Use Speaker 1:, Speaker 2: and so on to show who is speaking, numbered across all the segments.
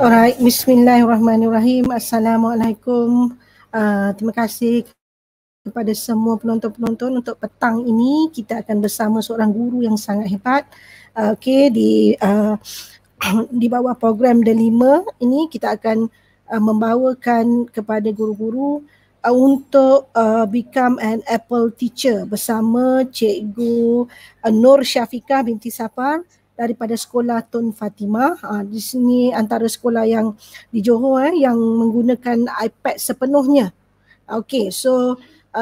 Speaker 1: Alright, bismillahirrahmanirrahim. Assalamualaikum. Terima kasih kepada semua penonton-penonton untuk petang ini. Kita akan bersama seorang guru yang sangat hebat. Di bawah program D5 ini kita akan membawakan kepada guru-guru untuk become an Apple teacher bersama Cikgu Nur Syafiqah binti Safar daripada sekolah Tun Fatimah. Di sini antara sekolah yang di Johor yang menggunakan iPad sepenuhnya. Okey, so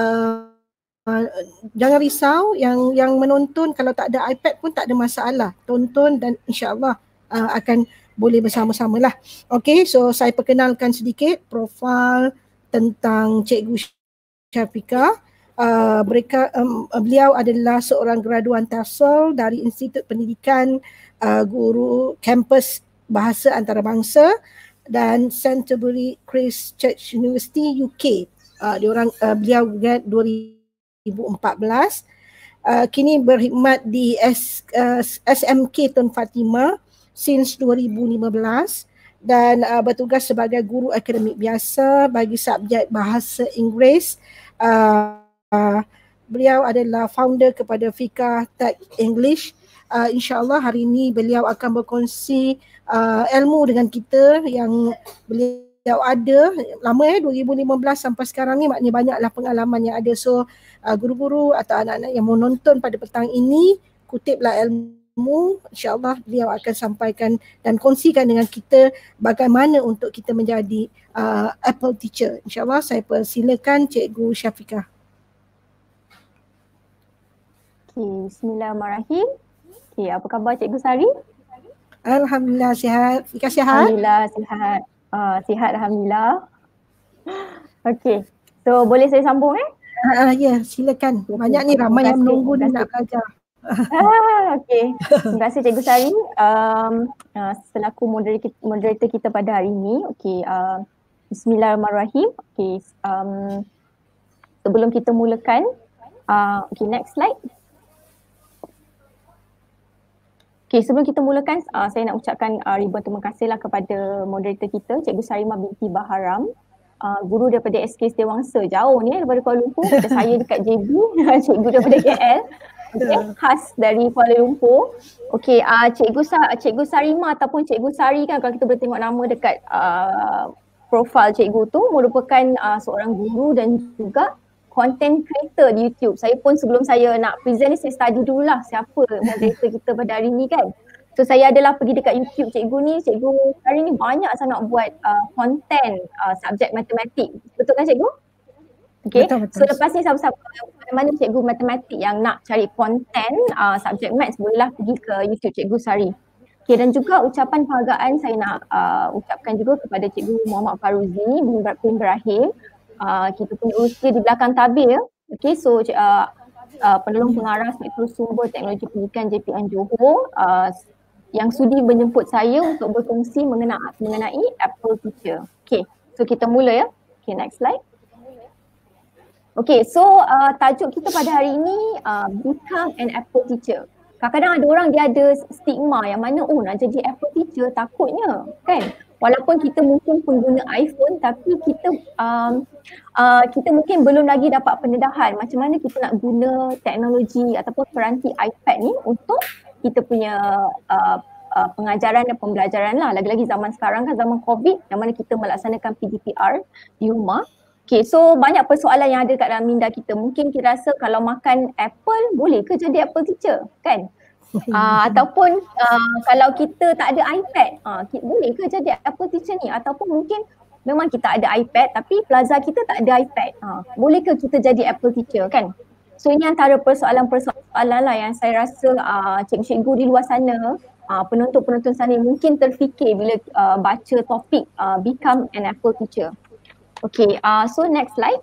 Speaker 1: jangan risau yang menonton, kalau tak ada iPad pun tak ada masalah. Tonton dan insya-Allah akan boleh bersama-sama lah. Okey, so saya perkenalkan sedikit profil tentang Cikgu Syafiqah. Beliau adalah seorang graduan tahsil dari Institut Pendidikan Guru Kampus Bahasa Antarabangsa dan Canterbury Christ Church University UK. Beliau grad 2014. Kini berkhidmat di SMK Tun Fatimah since 2015 dan bertugas sebagai guru akademik biasa bagi subjek bahasa Inggeris. Beliau adalah founder kepada Fikah Tech English. InsyaAllah hari ini beliau akan berkongsi ilmu dengan kita yang beliau ada lama 2015 sampai sekarang ni, maknanya banyaklah pengalaman yang ada. So guru-guru atau anak-anak yang mau nonton pada petang ini, kutiplah ilmu, insyaAllah beliau akan sampaikan dan kongsikan dengan kita bagaimana untuk kita menjadi Apple teacher. InsyaAllah saya persilakan Cikgu Syafiqah.
Speaker 2: Okay, bismillahirrahmanirrahim. Okay, apa khabar Cikgu Sari?
Speaker 1: Alhamdulillah sihat. Fika sihat?
Speaker 2: Alhamdulillah sihat. Sihat Alhamdulillah. Okay, so boleh saya sambung
Speaker 1: Ya, silakan. Banyak ni ramai yang menunggu ni nak belajar.
Speaker 2: Okay, terima kasih Cikgu Sari selaku moderator kita pada hari ini. Okay, bismillahirrahmanirrahim. Okay, sebelum kita mulakan, okay, next slide. Okay, sebelum kita mulakan, saya nak ucapkan ribuan terima kasihlah kepada moderator kita, Cikgu Sarimah binti Baharam, guru daripada SK Setiawangsa, jauh ni daripada Kuala Lumpur. Saya dekat JB, cikgu daripada KL, okay, khas dari Kuala Lumpur. Okay, Cikgu Sarimah ataupun Cikgu Sari kan, kalau kita boleh tengok nama dekat profil cikgu tu, merupakan seorang guru dan juga content creator di YouTube. Saya pun sebelum saya nak present ni, saya study dululah siapa moderator kita pada hari ni kan. So saya adalah pergi dekat YouTube cikgu ni, Cikgu Sari ni banyak sangat buat content subjek matematik. Betul kan cikgu? Okay, betul. So lepas ni siapa-siapa mana cikgu matematik yang nak cari content subjek maths, bolehlah pergi ke YouTube Cikgu Sari. Okay, dan juga ucapan penghargaan saya nak ucapkan juga kepada Cikgu Muhammad Faruzi bin Ibrahim. Kita punya usia di belakang tabir. Okay, so penolong pengarah Spektrum Sumber Teknologi Pendidikan JPN Johor yang sudi menjemput saya untuk berkongsi mengenai Apple Teacher. Okay, so kita mula ya. Okay, next slide. Okay, so tajuk kita pada hari ini Become an Apple Teacher. Kadang-kadang ada orang dia ada stigma yang mana nak jadi Apple Teacher takutnya kan. Walaupun kita mungkin pengguna iPhone, tapi kita mungkin belum lagi dapat pendedahan macam mana kita nak guna teknologi ataupun peranti iPad ni untuk kita punya pengajaran dan pembelajaran lah. Lagi-lagi zaman sekarang kan, zaman COVID yang mana kita melaksanakan PDPR di rumah. Okay, so banyak persoalan yang ada kat dalam minda kita. Mungkin kita rasa kalau makan apple, boleh ke jadi Apple Teacher kan? Ataupun kalau kita tak ada iPad, boleh ke jadi Apple Teacher ni? Ataupun mungkin memang kita ada iPad tapi plaza kita tak ada iPad, boleh ke kita jadi Apple Teacher kan? So ini antara persoalan-persoalan lah yang saya rasa cikgu-cikgu di luar sana, penonton-penonton sana mungkin terfikir bila baca topik Become an Apple Teacher. Okay, so next slide.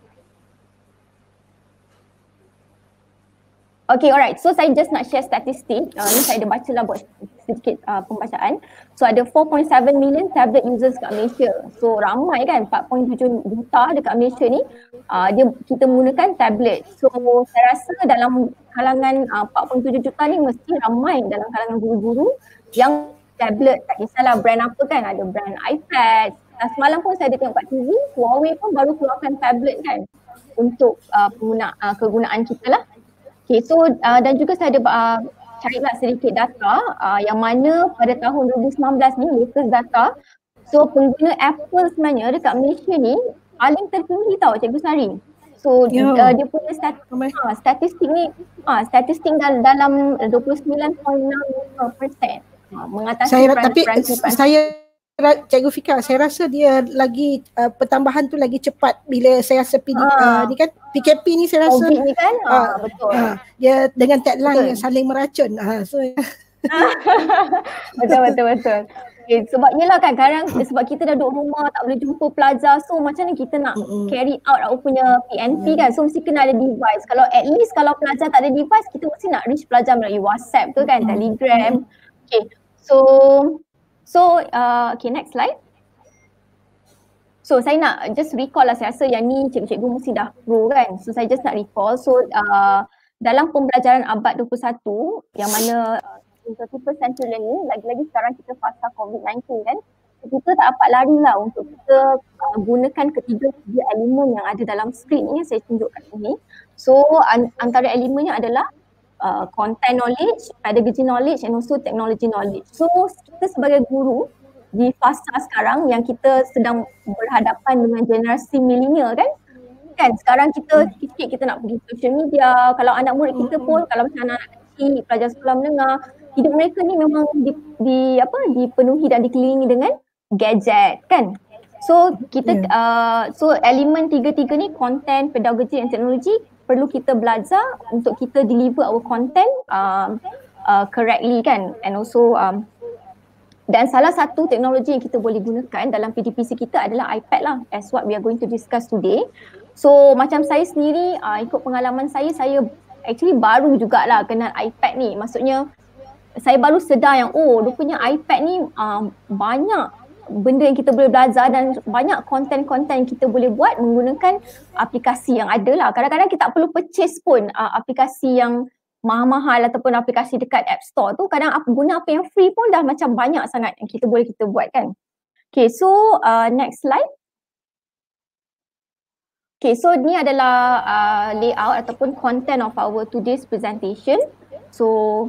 Speaker 2: Okay, alright. So saya just nak share statistik. Ni saya ada baca lah buat sedikit pembacaan. So ada 4.7 million tablet users kat Malaysia. So ramai kan, 4.7 juta dekat Malaysia ni kita menggunakan tablet. So saya rasa dalam kalangan 4.7 juta ni mesti ramai dalam kalangan guru-guru yang tablet, tak kisahlah brand apa kan, ada brand iPad. Semalam pun saya ada tengok kat TV, Huawei pun baru keluarkan tablet kan untuk kegunaan kita lah. Okay, so dan juga saya ada carilah sedikit data yang mana pada tahun 2019 ni, latest data. So pengguna Apple sebenarnya dekat Malaysia ni paling tertinggi tau Cikgu Sari. So dia punya statistik ni statistik dalam 29.6%, mengatasi
Speaker 1: Cikgu Fika, saya rasa dia lagi pertambahan tu lagi cepat bila saya rasa ni kan PKP ni saya rasa
Speaker 2: COVID ni kan betul.
Speaker 1: Dia dengan tagline yang saling meracun. So
Speaker 2: betul. Okay, sebab yelah kan sekarang sebab kita dah duduk rumah, tak boleh jumpa pelajar, so macam ni kita nak carry out our punya PNP kan, so mesti kena ada device. Kalau at least kalau pelajar tak ada device, kita mesti nak reach pelajar melalui WhatsApp ke kan, Telegram. Okay, so okay, next slide. So saya nak just recall lah, saya rasa yang ni cikgu-cikgu mesti dah pro kan, so saya just nak recall. So dalam pembelajaran abad 21 yang mana 30% learning, lagi-lagi sekarang kita fasa COVID-19 kan, kita tak dapat lari lah untuk kita gunakan ketiga elemen yang ada dalam skrin ni yang saya tunjukkan ini. So antara elemennya adalah content knowledge, pedagogy knowledge and also technology knowledge. So kita sebagai guru di fasa sekarang yang kita sedang berhadapan dengan generasi milenial kan sekarang kita sikit kita nak pergi social media. Kalau anak murid kita pun, kalau macam anak kecil, pelajar sekolah menengah, hidup mereka ni memang dipenuhi dan dikelilingi dengan gadget kan. So kita so elemen tiga-tiga ni, content, pedagogy and technology, perlu kita belajar untuk kita deliver our content correctly kan. And also dan salah satu teknologi yang kita boleh gunakan dalam PDPC kita adalah iPad lah, as what we are going to discuss today. So macam saya sendiri, ikut pengalaman saya actually baru jugalah kenal iPad ni. Maksudnya saya baru sedar yang rupanya iPad ni banyak benda yang kita boleh belajar dan banyak konten-konten yang kita boleh buat menggunakan aplikasi yang ada lah. Kadang-kadang kita tak perlu purchase pun aplikasi yang mahal-mahal ataupun aplikasi dekat App Store tu. Kadang guna apa yang free pun dah macam banyak sangat yang kita boleh buat kan. Okay, so next slide. Okay, so ni adalah layout ataupun content of our today's presentation. So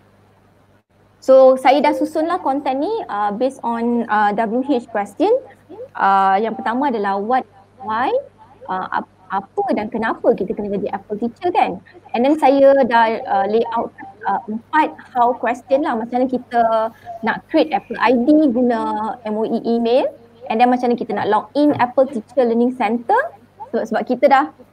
Speaker 2: saya dah susunlah konten ni based on WH question. Yang pertama adalah what, why, apa dan kenapa kita kena jadi Apple teacher kan. And then saya dah layout 4 how question lah. Macam mana kita nak create Apple ID guna MOE email. And then macam mana kita nak log in Apple Teacher Learning Center. Sebab kita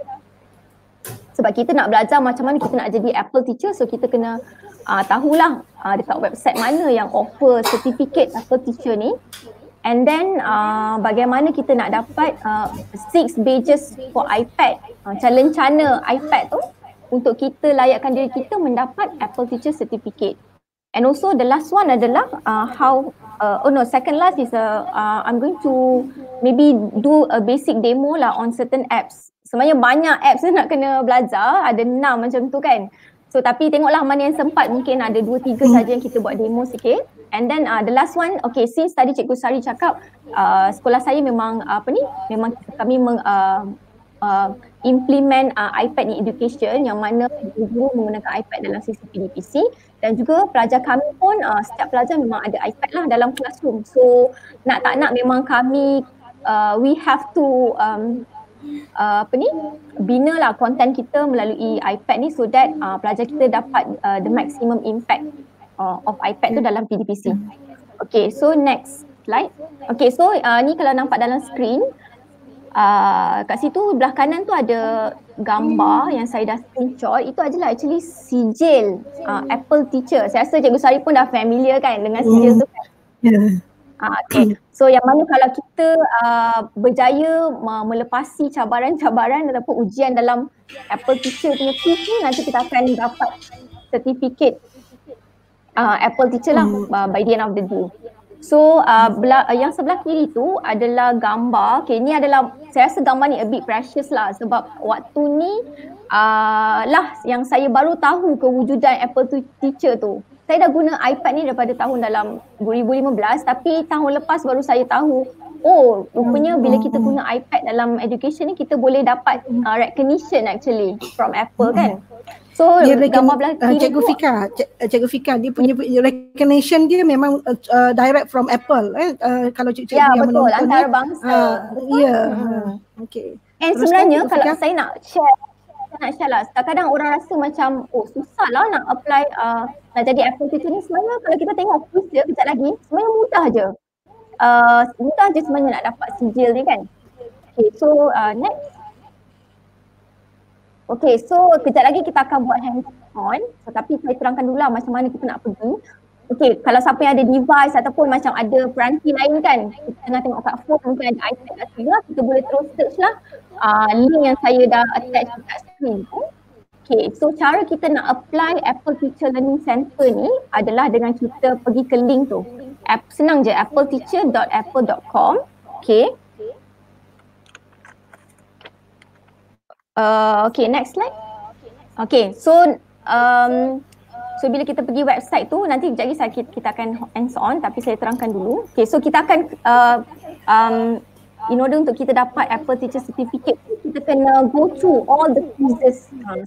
Speaker 2: nak belajar macam mana kita nak jadi Apple teacher, so kita kena tahulah dekat website mana yang offer certificate Apple teacher ni. And then bagaimana kita nak dapat 6 badges for iPad, macam lencana iPad tu untuk kita layakkan diri kita mendapat Apple teacher certificate. And also the last one adalah second last is I'm going to maybe do a basic demo lah on certain apps. Sebenarnya banyak apps nak kena belajar, ada 6 macam tu kan. So tapi tengoklah mana yang sempat, mungkin ada 2-3 saja yang kita buat demo sikit. And then the last one, okay, since tadi Cikgu Sari cakap sekolah saya memang memang kami implement iPad in education, yang mana guru menggunakan iPad dalam sistem PDPC, dan juga pelajar kami pun setiap pelajar memang ada iPad lah dalam classroom. So nak tak nak memang kami we have to bina lah konten kita melalui iPad ni, so that pelajar kita dapat the maximum impact of iPad tu dalam PDPC. Okay, so next slide. Okay, so ni kalau nampak dalam screen, kat situ belah kanan tu ada gambar yang saya dah screenshot. Itu adalah actually sijil Apple teacher. Saya rasa Cikgu Sari pun dah familiar kan dengan sijil tu kan. Okay. So yang mana kalau kita berjaya melepasi cabaran-cabaran ataupun ujian dalam Apple teacher punya quiz ni, nanti kita akan dapat sertifikat Apple teacher lah by the end of the day. So yang sebelah kiri tu adalah gambar. Okay, ni adalah, saya rasa gambar ni a bit precious lah, sebab waktu ni lah yang saya baru tahu kewujudan Apple teacher tu. saya dah guna iPad ni daripada tahun dalam 2015, tapi tahun lepas baru saya tahu, oh rupanya bila kita guna iPad dalam education ni kita boleh dapat recognition actually from Apple kan. So gambar belah kiri
Speaker 1: Cikgu Fika dia punya recognition dia memang direct from Apple kalau cikgu yang
Speaker 2: betul,
Speaker 1: menonton
Speaker 2: antarabangsa.
Speaker 1: Okay.
Speaker 2: And sebenarnya kalau saya nak share lah, kadang-kadang orang rasa macam susah lah nak apply nak jadi Apple teacher ni. Sebenarnya kalau kita tengok quiz dia kejap lagi, sebenarnya mudah je sebenarnya nak dapat sijil ni kan. Okay, so next. Okay, so kejap lagi kita akan buat hands on, tapi saya terangkan dulu lah macam mana kita nak pergi. Okay, kalau siapa yang ada device ataupun macam ada peranti lain kan, kita tengah tengok kat phone, mungkin ada iPad kat sini lah, kita boleh terus search lah link yang saya dah attach kat screen. Okay, so cara kita nak apply Apple Teacher Learning Center ni adalah dengan kita pergi ke link tu. Senang je, appleteacher.apple.com. Okay. Okay, next slide. Okay, so bila kita pergi website tu, nanti sekejap lagi kita akan hands on, tapi saya terangkan dulu. Okay, so kita akan in order untuk kita dapat Apple Teacher Certificate, kita kena go through all the quizzes,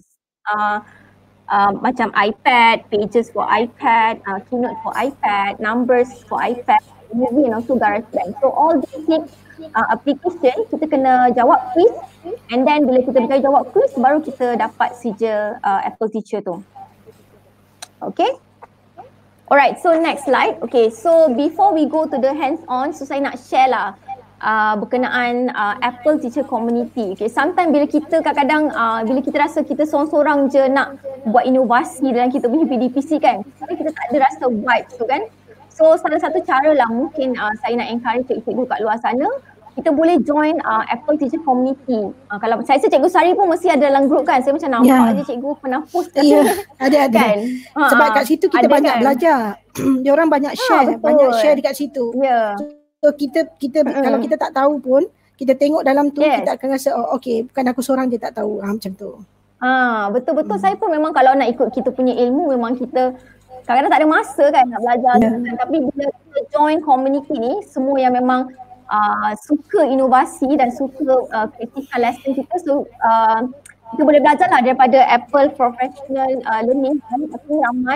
Speaker 2: macam iPad, Pages for iPad, Keynote for iPad, Numbers for iPad, Movie and also GarageBand. So all these application kita kena jawab quiz, and then bila kita berjaya jawab quiz baru kita dapat sijil Apple Teacher tu. Okay. Alright, so next slide. Okay, so before we go to the hands on, so saya nak share lah berkenaan Apple Teacher Community. Okay, sometimes bila kita kadang-kadang bila kita rasa kita seorang-seorang je nak buat inovasi dalam kita punya PDPC kan, tapi kita tak ada rasa vibe tu kan. So salah satu cara lah mungkin saya nak encourage cikgu-cikgu kat luar sana, kita boleh join Apple Teacher Community. Kalau saya rasa Cikgu Sari pun mesti ada dalam group kan. Saya macam nampak je cikgu pernah post kat sini.
Speaker 1: Ada. Kan? Sebab kat situ kita banyak belajar. Diorang banyak share, banyak share dekat situ. So kita kalau kita tak tahu pun, kita tengok dalam tu, kita akan rasa okay, bukan aku seorang je tak tahu. Macam tu.
Speaker 2: Betul-betul. Saya pun memang kalau nak ikut kita punya ilmu, memang kita kadang-kadang tak ada masa kan nak belajar. Tapi bila kita join community ni, semua yang memang suka inovasi dan suka critical lesson kita, so kita boleh belajar lah daripada Apple Professional Learning. Tapi ramai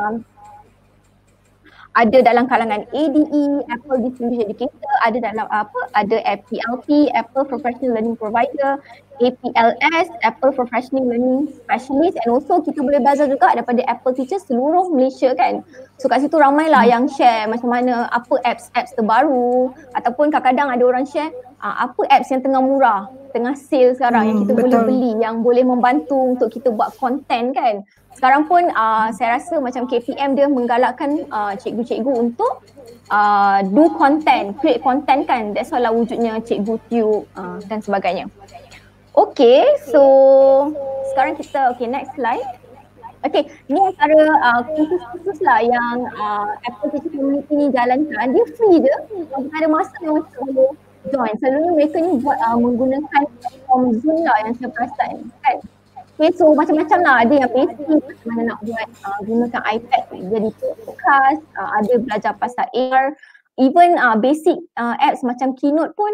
Speaker 2: ada dalam kalangan ADE, Apple Distinguished Educator, ada dalam ada APLP, Apple Professional Learning Provider, APLS, Apple Professional Learning Specialist, and also kita boleh belajar juga daripada Apple Teacher seluruh Malaysia kan. So kat situ ramai lah yang share macam mana apa apps terbaru, ataupun kadang-kadang ada orang share apa apps yang tengah murah, tengah sale sekarang yang kita boleh beli, yang boleh membantu untuk kita buat content kan. Sekarang pun saya rasa macam KPM dia menggalakkan cikgu-cikgu untuk do content, create content kan. That's why lah wujudnya Cikgu Tube dan sebagainya. Okay, so sekarang kita, next slide. Okay, ni antara kursus-kursus lah yang Apple Teacher Community ni jalankan. Dia free je, tak ada masa memang kita boleh join. Selalunya mereka ni buat menggunakan platform Zoom lah yang saya perasan kan. Okay, so macam-macam lah, ada yang basic macam mana nak buat gunakan iPad jadi podcast, ada belajar pasal AR, even basic apps macam Keynote pun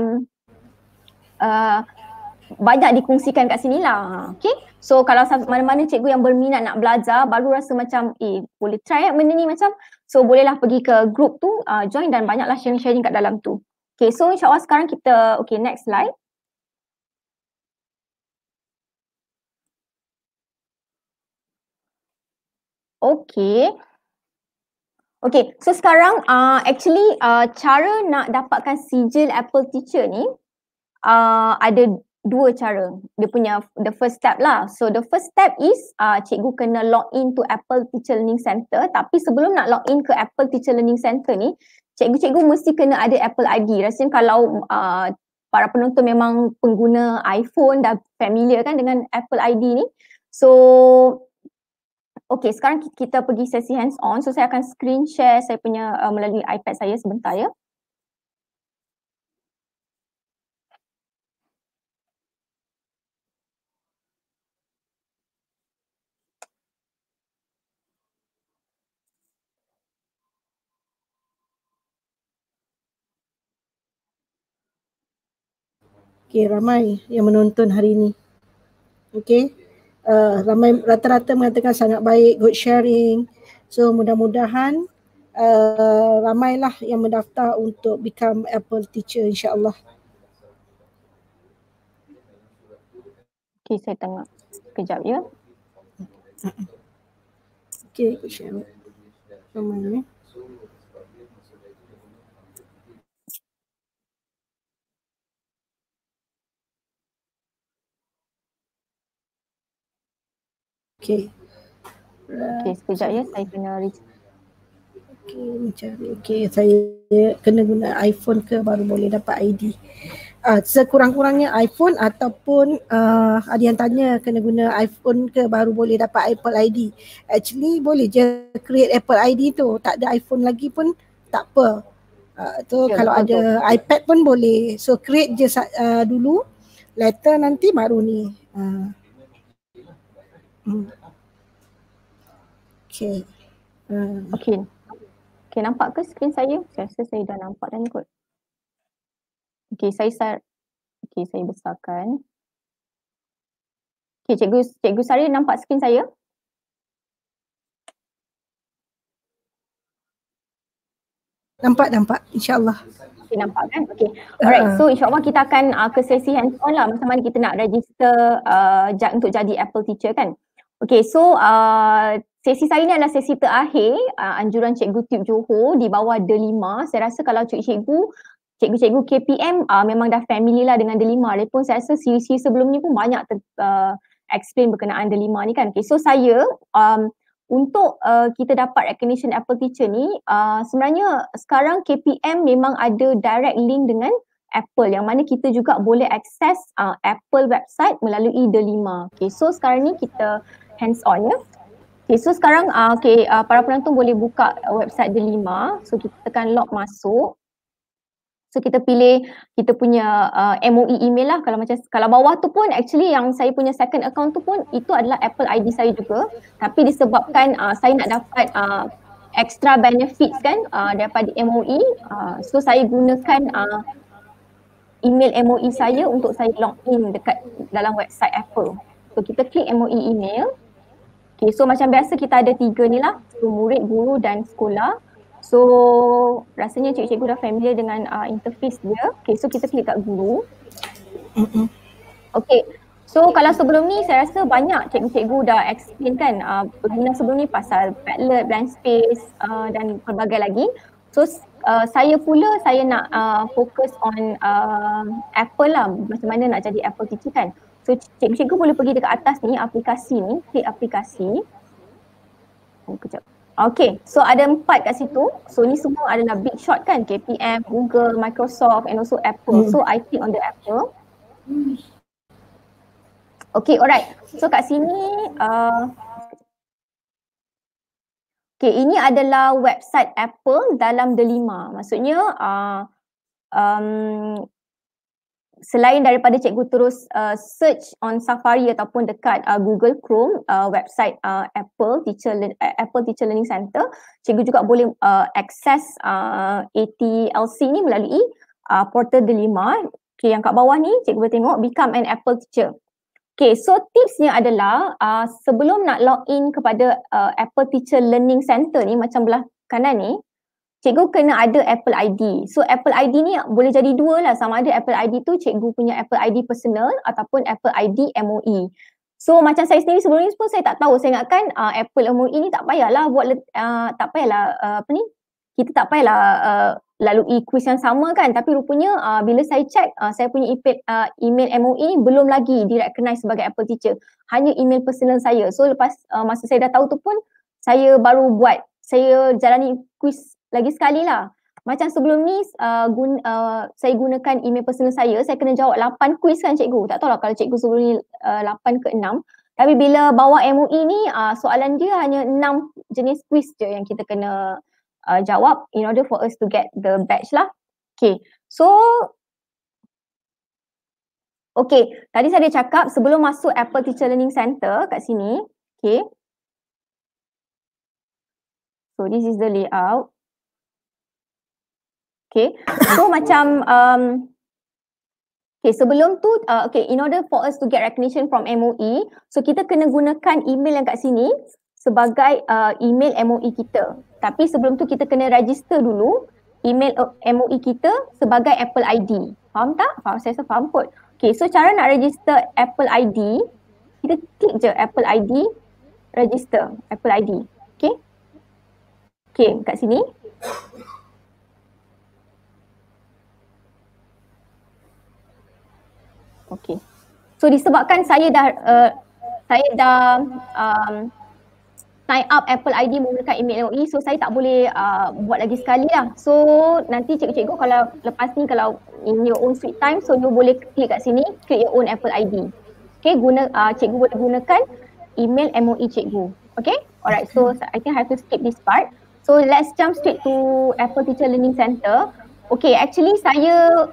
Speaker 2: banyak dikongsikan kat sini lah. Okay, so kalau mana-mana cikgu yang berminat nak belajar, baru rasa macam boleh try benda ni macam, so bolehlah pergi ke group tu, join dan banyaklah sharing-sharing kat dalam tu. Okay, so insyaAllah sekarang kita, next slide. Okay, so sekarang actually cara nak dapatkan sijil Apple Teacher ni ada dua cara. Dia punya the first step lah. So the first step is cikgu kena log in to Apple Teacher Learning Center. Tapi sebelum nak log in ke Apple Teacher Learning Center ni, cikgu-cikgu mesti kena ada Apple ID. Rasanya kalau para penonton memang pengguna iPhone, dah familiar kan dengan Apple ID ni. So okay, sekarang kita pergi sesi hands on. So saya akan screen share saya punya melalui iPad saya sebentar ya.
Speaker 1: Okay, ramai yang menonton hari ini. Okay. Ramai rata-rata mengatakan sangat baik, good sharing. So mudah-mudahan ramailah yang mendaftar untuk become Apple teacher insya-Allah.
Speaker 2: Okay, saya tengok sekejap ya.
Speaker 1: Okay, good sharing. Ramai ni. Okay.
Speaker 2: Okay, sekejap ya, saya kena
Speaker 1: Okay, mencari. Okay, saya kena guna iPhone ke baru boleh dapat ID. Sekurang-kurangnya iPhone ataupun ada yang tanya kena guna iPhone ke baru boleh dapat Apple ID. Actually boleh je create Apple ID tu, tak ada iPhone lagi pun tak apa. Tu
Speaker 2: ya,
Speaker 1: kalau
Speaker 2: betul
Speaker 1: ada iPad pun boleh. So create je dulu, later nanti baru ni. Okay.
Speaker 2: Okay. Okay, nampak ke skrin saya? Saya rasa saya dah nampak dah ni kot. Okay, saya besarkan. Okay, Cikgu Sari nampak skrin saya?
Speaker 1: Nampak insyaAllah.
Speaker 2: Okay, nampak kan? Okay. Alright, so insyaAllah kita akan ke sesi hands on lah. Macam mana kita nak register untuk jadi Apple teacher kan? Okay, so sesi saya ni adalah sesi terakhir anjuran Cikgu Tube Johor di bawah D5. Saya rasa kalau cikgu-cikgu KPM memang dah familiar lah dengan D5. Walaupun saya rasa siri-siri sebelum ni pun banyak explain berkenaan D5 ni kan. Okay, so saya untuk kita dapat recognition Apple teacher ni, sebenarnya sekarang KPM memang ada direct link dengan Apple yang mana kita juga boleh akses Apple website melalui D5. Okay, so sekarang ni kita hands on ya. Okay, so sekarang para penonton boleh buka website D5. So kita tekan log masuk. So kita pilih kita punya MOE email lah. Kalau bawah tu pun actually yang saya punya second account tu pun itu adalah Apple ID saya juga. Tapi disebabkan saya nak dapat extra benefits kan daripada MOE, so saya gunakan email MOE saya untuk saya login dekat dalam website Apple. So kita klik MOE email. Okay, so macam biasa kita ada 3 ni lah, so murid, guru dan sekolah. So rasanya cikgu-cikgu dah familiar dengan interface dia. Okay, so kita klik kat guru. Okay, so kalau sebelum ni saya rasa banyak cikgu-cikgu dah explain kan webinar sebelum ni pasal Padlet, blank space dan pelbagai lagi. So saya nak fokus on Apple lah, macam mana nak jadi Apple teacher kan. So cikgu-cikgu boleh pergi dekat atas ni, aplikasi ni, klik aplikasi. Kejap. Okay, so ada 4 kat situ. So ni semua adalah big shot kan, KPM, Google, Microsoft and also Apple. So I click on the Apple. Okay, alright. So kat sini, okay, ini adalah website Apple dalam D5. Maksudnya, selain daripada cikgu terus search on Safari ataupun dekat Google Chrome, website Apple Teacher Learning Center, cikgu juga boleh akses ATLC ni melalui portal D5. Okay, yang kat bawah ni cikgu boleh tengok become an Apple teacher. Okay, so tipsnya adalah sebelum nak login kepada Apple Teacher Learning Center ni, macam belah kanan ni, cikgu kena ada Apple ID. So Apple ID ni boleh jadi 2 lah, sama ada Apple ID tu cikgu punya Apple ID personal ataupun Apple ID MOE. So macam saya sendiri sebelum ni pun saya tak tahu, saya ingatkan Apple MOE ni tak payahlah kita tak payahlah lalui quiz yang sama kan, tapi rupanya bila saya check saya punya email MOE ni belum lagi di-recognize sebagai Apple teacher, hanya email personal saya. So lepas masa saya dah tahu tu pun saya baru saya jalani quiz lagi sekali lah. Macam sebelum ni saya gunakan email personal saya kena jawab 8 quiz kan cikgu. Tak tahulah kalau cikgu sebelum ni 8 ke 6. Tapi bila bawa MOE ni soalan dia hanya 6 jenis quiz je yang kita kena jawab in order for us to get the badge lah. Okay, so tadi saya dah cakap sebelum masuk Apple Teacher Learning Center kat sini. Okay, so this is the layout. Okay, so macam Okay, sebelum tu, in order for us to get recognition from MOE, so kita kena gunakan email yang kat sini sebagai email MOE kita. Tapi sebelum tu kita kena register dulu email MOE kita sebagai Apple ID. Faham tak? Faham, saya rasa faham kot. Okay, so cara nak register Apple ID, kita klik je Apple ID, register Apple ID. Okay? Okay, kat sini. Okay. So disebabkan saya dah sign up Apple ID menggunakan email MOE, so saya tak boleh buat lagi sekali lah. So nanti cikgu-cikgu kalau lepas ni, kalau in your own sweet time, so you boleh klik kat sini, klik your own Apple ID. Okay, cikgu boleh gunakan email MOE cikgu. Okay, alright, so I think I have to skip this part. So let's jump straight to Apple Teacher Learning Center. Okay, actually saya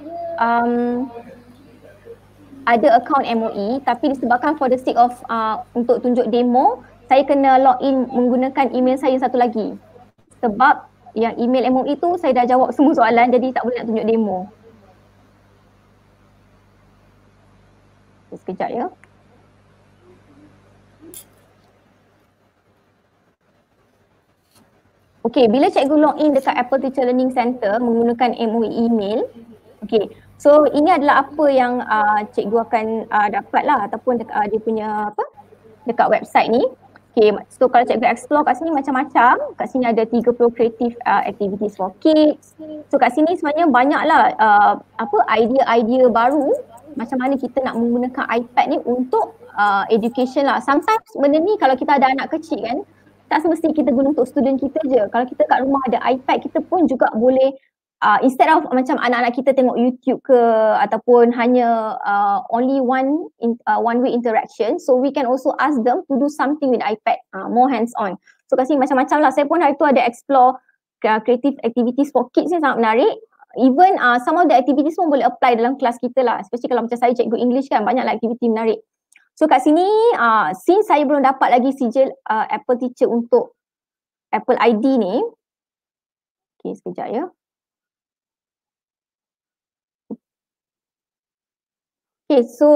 Speaker 2: ada account MOE, tapi disebabkan for the sake of untuk tunjuk demo, saya kena login menggunakan email saya satu lagi. Sebab yang email MOE tu saya dah jawab semua soalan, jadi tak boleh nak tunjuk demo. Sekejap ya. Okay, bila cikgu login dekat Apple Teacher Learning Center menggunakan MOE email, okay, so ini adalah apa yang cikgu akan dapat lah, ataupun dia punya dekat website ni. Okay, so kalau cikgu explore kat sini macam-macam, kat sini ada 30 creative activities for kids. So kat sini sebenarnya banyaklah idea-idea baru macam mana kita nak menggunakan iPad ni untuk education lah. Sometimes benda ni kalau kita ada anak kecil kan, tak semesti kita guna untuk student kita je. Kalau kita kat rumah ada iPad, kita pun juga boleh instead of macam anak-anak kita tengok YouTube ke ataupun hanya only one way interaction, so we can also ask them to do something with iPad, more hands on. So kat sini macam-macam lah. Saya pun hari tu ada explore creative activities for kids ni, sangat menarik. Even some of the activities pun boleh apply dalam kelas kita lah, especially kalau macam saya cikgu English kan, banyaklah aktiviti menarik. So kat sini since saya belum dapat lagi sijil Apple Teacher untuk Apple ID ni, okay sekejap ya. Okay, so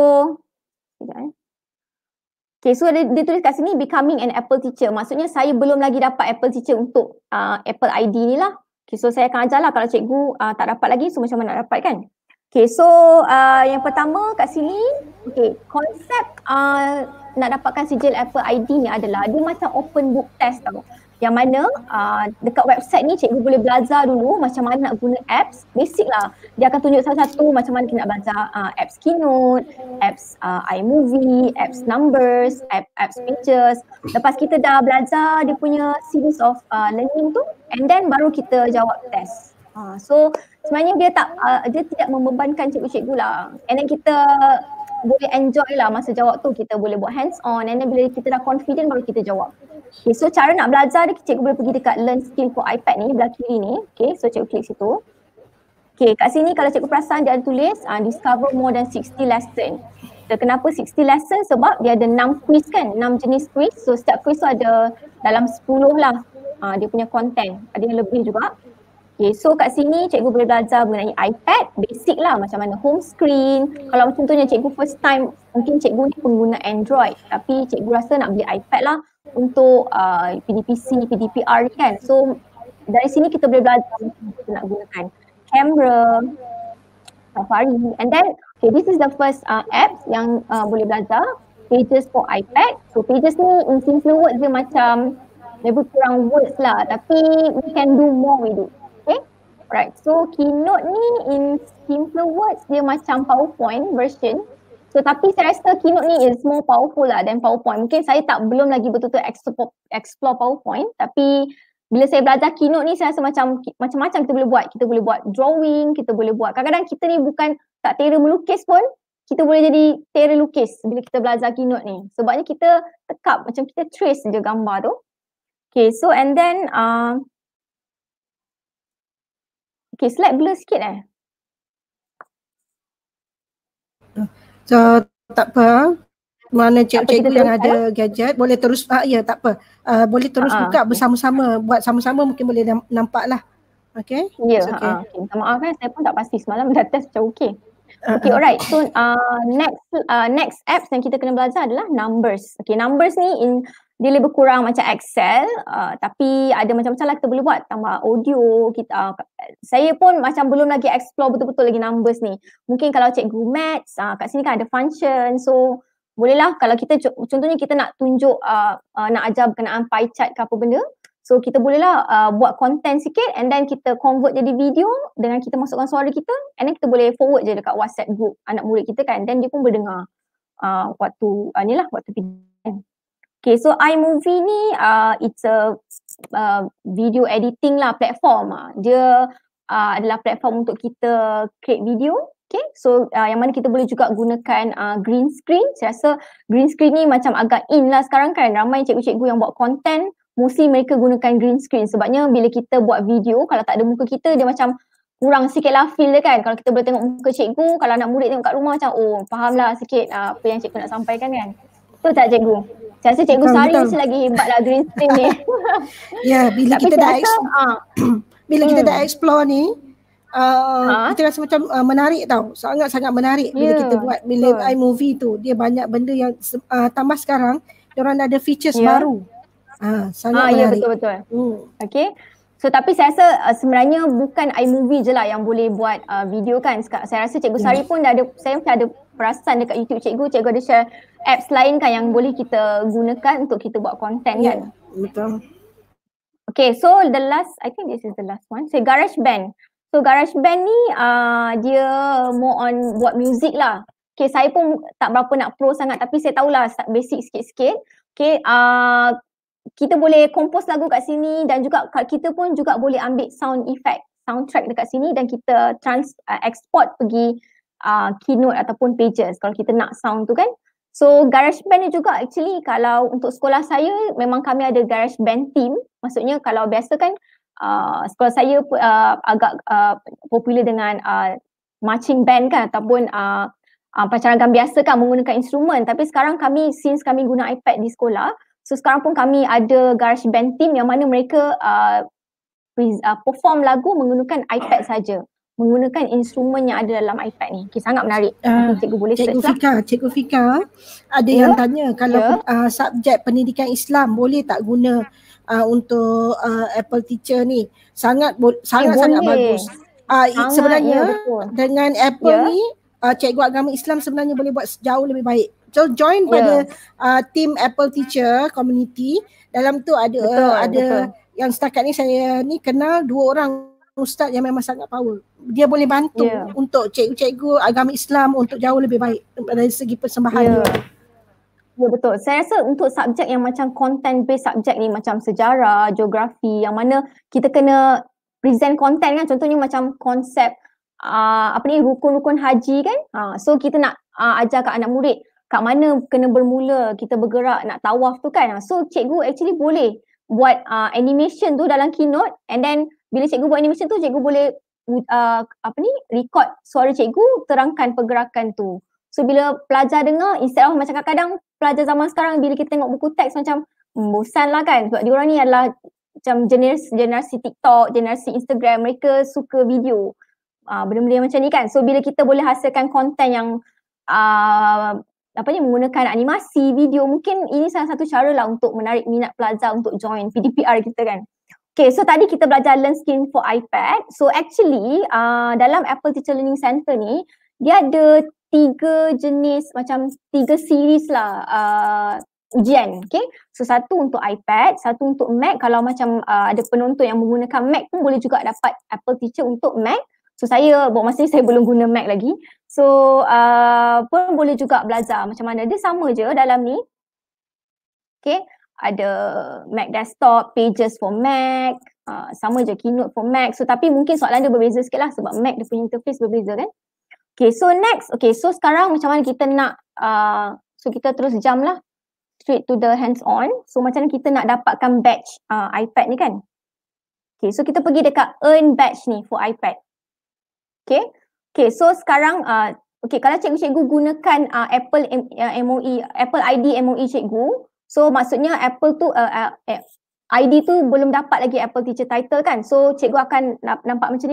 Speaker 2: dia tulis kat sini becoming an Apple Teacher. Maksudnya saya belum lagi dapat Apple Teacher untuk Apple ID ni lah. Okay, so saya akan ajar lah kalau cikgu tak dapat lagi, so macam mana nak dapat kan. Okay, so yang pertama kat sini, okay, konsep nak dapatkan sijil Apple ID ni adalah dia macam open book test tau. Yang mana dekat website ni cikgu boleh belajar dulu macam mana nak guna apps, basic lah. Dia akan tunjuk satu-satu macam mana kita nak belajar apps Keynote, apps iMovie, apps Numbers, apps Pictures. Lepas kita dah belajar dia punya series of learning tu, and then baru kita jawab test. So sebenarnya dia tidak membebankan cikgu-cikgu lah. And then kita boleh enjoy lah masa jawab tu, kita boleh buat hands on, and then bila kita dah confident baru kita jawab. Okay, so cara nak belajar dia, cikgu boleh pergi dekat learn skill for iPad ni belah kiri ni. Okay, so cikgu klik situ. Okay, kat sini kalau cikgu perasan dia ada tulis discover more than 60 lesson. So, kenapa 60 lesson? Sebab dia ada 6 quiz kan, 6 jenis quiz. So setiap quiz tu ada dalam 10 lah dia punya content, ada yang lebih juga. Okay, so kat sini cikgu boleh belajar mengenai iPad, basic lah macam mana home screen. Kalau contohnya cikgu first time, mungkin cikgu ni pengguna Android, tapi cikgu rasa nak beli iPad lah untuk PDPC, PDPR kan. So dari sini kita boleh belajar macam kita nak gunakan kamera, Safari, and then okay, this is the first app yang boleh belajar, Pages for iPad. So Pages ni in simple words dia macam lebih kurang words lah, tapi we can do more with it. Okay, right. So Keynote ni in simple words dia macam PowerPoint version. So tapi saya rasa Keynote ni is more powerful lah than PowerPoint. Mungkin saya belum lagi betul-betul explore PowerPoint, tapi bila saya belajar Keynote ni saya rasa macam-macam kita boleh buat. Kita boleh buat drawing, kita boleh buat, kadang-kadang kita ni bukan tak tera melukis pun, kita boleh jadi tera lukis bila kita belajar Keynote ni. Sebabnya kita tekap, macam kita trace je gambar tu. Okay, so and then okay, slide blur sikit
Speaker 1: So tak apa, mana cikgu yang ada gadget boleh terus ya tak apa, boleh terus buka bersama-sama, buat sama-sama mungkin boleh nampak lah. Okay?
Speaker 2: Ya, okay. Minta maaf kan, saya pun tak pasti, semalam dah test macam okay. Okay, alright. So next apps yang kita kena belajar adalah numbers. Okay, numbers ni dia lebih kurang macam Excel, tapi ada macam-macam lah kita boleh buat, tambah audio. Saya pun macam belum lagi explore betul-betul lagi numbers ni. Mungkin kalau cikgu maths, kat sini kan ada function, so bolehlah kalau kita contohnya kita nak tunjuk nak ajar berkenaan pie chart ke apa benda, so kita bolehlah buat content sikit and then kita convert jadi video dengan kita masukkan suara kita and then kita boleh forward je dekat WhatsApp group anak murid kita kan, then dia pun boleh dengar waktu video. Okay, so iMovie ni it's a video editing lah platform. Dia adalah platform untuk kita create video. Okay, so yang mana kita boleh juga gunakan green screen. Saya rasa green screen ni macam agak in lah sekarang kan. Ramai cikgu-cikgu yang buat content, mostly mereka gunakan green screen. Sebabnya bila kita buat video, kalau tak ada muka kita, dia macam kurang sikit lah feel dia kan. Kalau kita boleh tengok muka cikgu, kalau anak murid tengok kat rumah macam faham lah sikit apa yang cikgu nak sampaikan kan. Betul tak cikgu? Saya rasa cikgu Sari mesti lagi hebat lah green screen ni.
Speaker 1: Ya, bila kita dah bila kita dah explore ni, kita rasa macam menarik tau. Sangat-sangat menarik bila kita buat iMovie tu. Dia banyak benda yang tambah sekarang, diorang ada features baru. Sangat menarik.
Speaker 2: Ya, betul-betul. Okay. So tapi saya rasa sebenarnya bukan iMovie je lah yang boleh buat video kan. Saya rasa cikgu Sari pun dah ada, saya macam ada perasan dekat YouTube cikgu ada share apps lain kan yang boleh kita gunakan untuk kita buat content kan.
Speaker 1: Betul.
Speaker 2: Okay, so the last, I think this is the last one. So GarageBand. So GarageBand ni dia more on buat music lah. Okay, saya pun tak berapa nak pro sangat tapi saya tahulah basic sikit-sikit. Okay, kita boleh compose lagu kat sini dan juga kita pun juga boleh ambil sound effect, soundtrack dekat sini dan kita export pergi Keynote ataupun Pages kalau kita nak sound tu kan. So GarageBand ni juga actually kalau untuk sekolah saya memang kami ada GarageBand team. Maksudnya kalau biasa kan sekolah saya agak popular dengan marching band kan ataupun pacaran biasa kan menggunakan instrumen. Tapi sekarang since kami guna iPad di sekolah, so sekarang pun kami ada GarageBand team yang mana mereka perform lagu menggunakan iPad saja, menggunakan instrumen yang ada dalam iPad ni. Okay, sangat menarik. Cikgu boleh
Speaker 1: Cikgu Fika ada yang tanya kalau subjek pendidikan Islam boleh tak guna untuk Apple Teacher ni? Sangat bagus. Sebenarnya dengan Apple ni cikgu agama Islam sebenarnya boleh buat jauh lebih baik. So join pada team Apple Teacher community. Dalam tu ada yang setakat ni saya ni kenal 2 orang ustaz yang memang sangat power. Dia boleh bantu untuk cikgu-cikgu agama Islam untuk jauh lebih baik dari segi persembahan dia.
Speaker 2: Ya, betul. Saya rasa untuk subjek yang macam content based subjek ni macam sejarah, geografi yang mana kita kena present content kan, contohnya macam konsep rukun-rukun haji kan. So kita nak ajar kat anak murid kat mana kena bermula kita bergerak nak tawaf tu kan. So cikgu actually boleh buat animation tu dalam Keynote and then bila cikgu buat animation tu cikgu boleh record suara cikgu terangkan pergerakan tu. So bila pelajar dengar, instead of macam kadang-kadang pelajar zaman sekarang bila kita tengok buku teks macam bosan lah kan, sebab diorang ni adalah macam generasi TikTok, generasi Instagram, mereka suka video benda-benda macam ni kan. So bila kita boleh hasilkan konten yang menggunakan animasi, video, mungkin ini salah satu cara lah untuk menarik minat pelajar untuk join PDPR kita kan. Okay, so tadi kita belajar Learn Skin for iPad. So actually dalam Apple Teacher Learning Center ni dia ada 3 jenis, macam 3 series lah ujian. Okay, so satu untuk iPad, satu untuk Mac. Kalau macam ada penonton yang menggunakan Mac pun boleh juga dapat Apple Teacher untuk Mac. So saya buat masa ni saya belum guna Mac lagi. So pun boleh juga belajar macam mana. Dia sama je dalam ni. Okay, ada Mac Desktop, Pages for Mac, sama je Keynote for Mac. So tapi mungkin soalan dia berbeza sikit lah sebab Mac dia punya interface berbeza kan. Okay, so next. Okay, so sekarang macam mana kita nak, so kita terus jump lah straight to the hands on. So macam mana kita nak dapatkan badge iPad ni kan. Okay, so kita pergi dekat earn badge ni for iPad. Okay, okay, so sekarang okay, kalau cikgu-cikgu gunakan Apple MOE, Apple ID MOE cikgu, so maksudnya Apple tu ID tu belum dapat lagi Apple Teacher title kan. So cikgu akan nampak macam ni lah.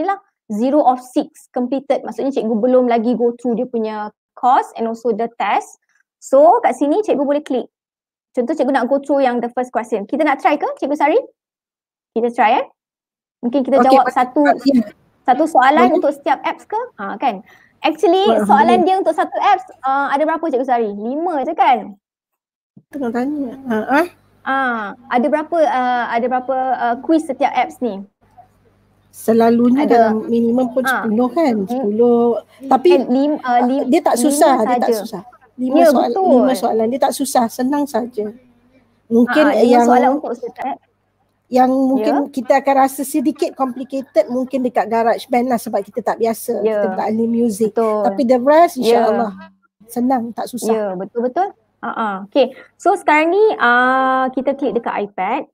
Speaker 2: 0 of 6 completed. Maksudnya cikgu belum lagi go through dia punya course and also the test. So kat sini cikgu boleh klik. Contoh cikgu nak go through yang the first question. Kita nak try ke Cikgu Sari? Kita try Mungkin kita jawab satu soalan untuk setiap apps ke? Kan? Actually soalan dia untuk satu apps ada berapa Cikgu Sari? 5 je kan?
Speaker 1: Tengah tanya.
Speaker 2: Ada berapa quiz setiap apps ni?
Speaker 1: Selalunya dalam minimum pun 10 kan? 10. Tapi dia tak susah, dia tak susah. 5 soalan, dia tak susah, senang saja. Mungkin yang
Speaker 2: soalan untuk setiap apps.
Speaker 1: Yang mungkin kita akan rasa sedikit complicated mungkin dekat GarageBand lah sebab kita tak biasa, kita tak ahli muzik. Tapi the rest insya-Allah senang, tak susah.
Speaker 2: Ya, betul-betul. Okay, so sekarang ni kita klik dekat iPad.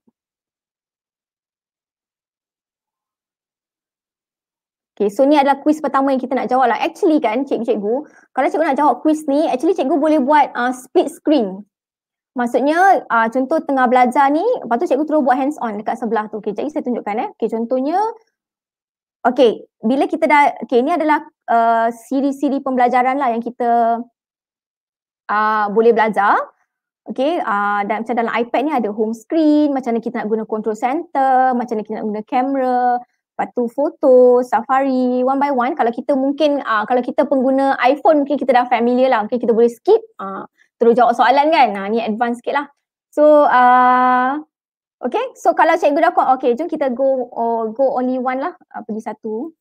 Speaker 2: Okay, so ni adalah quiz pertama yang kita nak jawab lah. Actually kan cikgu-cikgu, kalau cikgu nak jawab quiz ni, actually cikgu boleh buat split screen. Maksudnya contoh tengah belajar ni, lepas tu cikgu terus buat hands on dekat sebelah tu. Okay, jadi saya tunjukkan Okay, contohnya, okay, bila kita dah, okay, ni adalah siri-siri pembelajaran lah yang kita boleh belajar. Okay, dan macam dalam iPad ni ada home screen, macam mana kita nak guna control center, macam mana kita nak guna kamera, lepas tu foto, safari, one by one. Kalau kita mungkin, kalau kita pengguna iPhone mungkin kita dah familiar lah, mungkin kita boleh skip, terus jawab soalan kan. Ni advance sikit lah. So, okay, so kalau cikgu dah kuat, okay, jom kita go only one lah, pergi satu.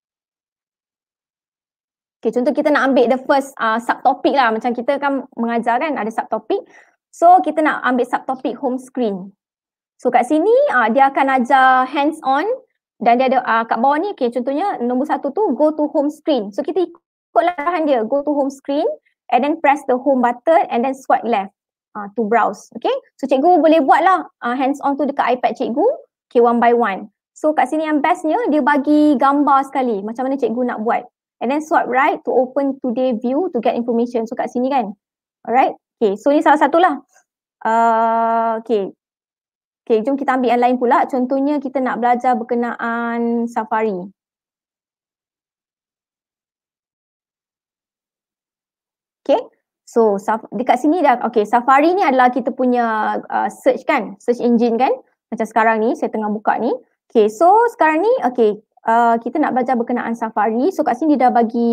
Speaker 2: Okay, contoh kita nak ambil the first subtopic lah, macam kita kan mengajar kan, ada subtopic. So, kita nak ambil subtopic home screen. So, kat sini dia akan ajar hands on dan dia ada kat bawah ni, okay, contohnya nombor 1 tu go to home screen. So, kita ikut arahan dia, go to home screen and then press the home button and then swipe left to browse. Okay, so cikgu boleh buat lah hands on tu dekat iPad cikgu, okay, one by one. So, kat sini yang bestnya dia bagi gambar sekali macam mana cikgu nak buat. And then swipe right to open today view to get information. So kat sini kan. Alright. Okay, so ni salah satulah. Okay, jom kita ambil yang lain pula. Contohnya kita nak belajar berkenaan Safari. Okay, so dekat sini dah, okay, Safari ni adalah kita punya search kan, search engine kan. Macam sekarang ni, saya tengah buka ni. Okay, so sekarang ni, okay, kita nak belajar berkenaan Safari. So kat sini dia dah bagi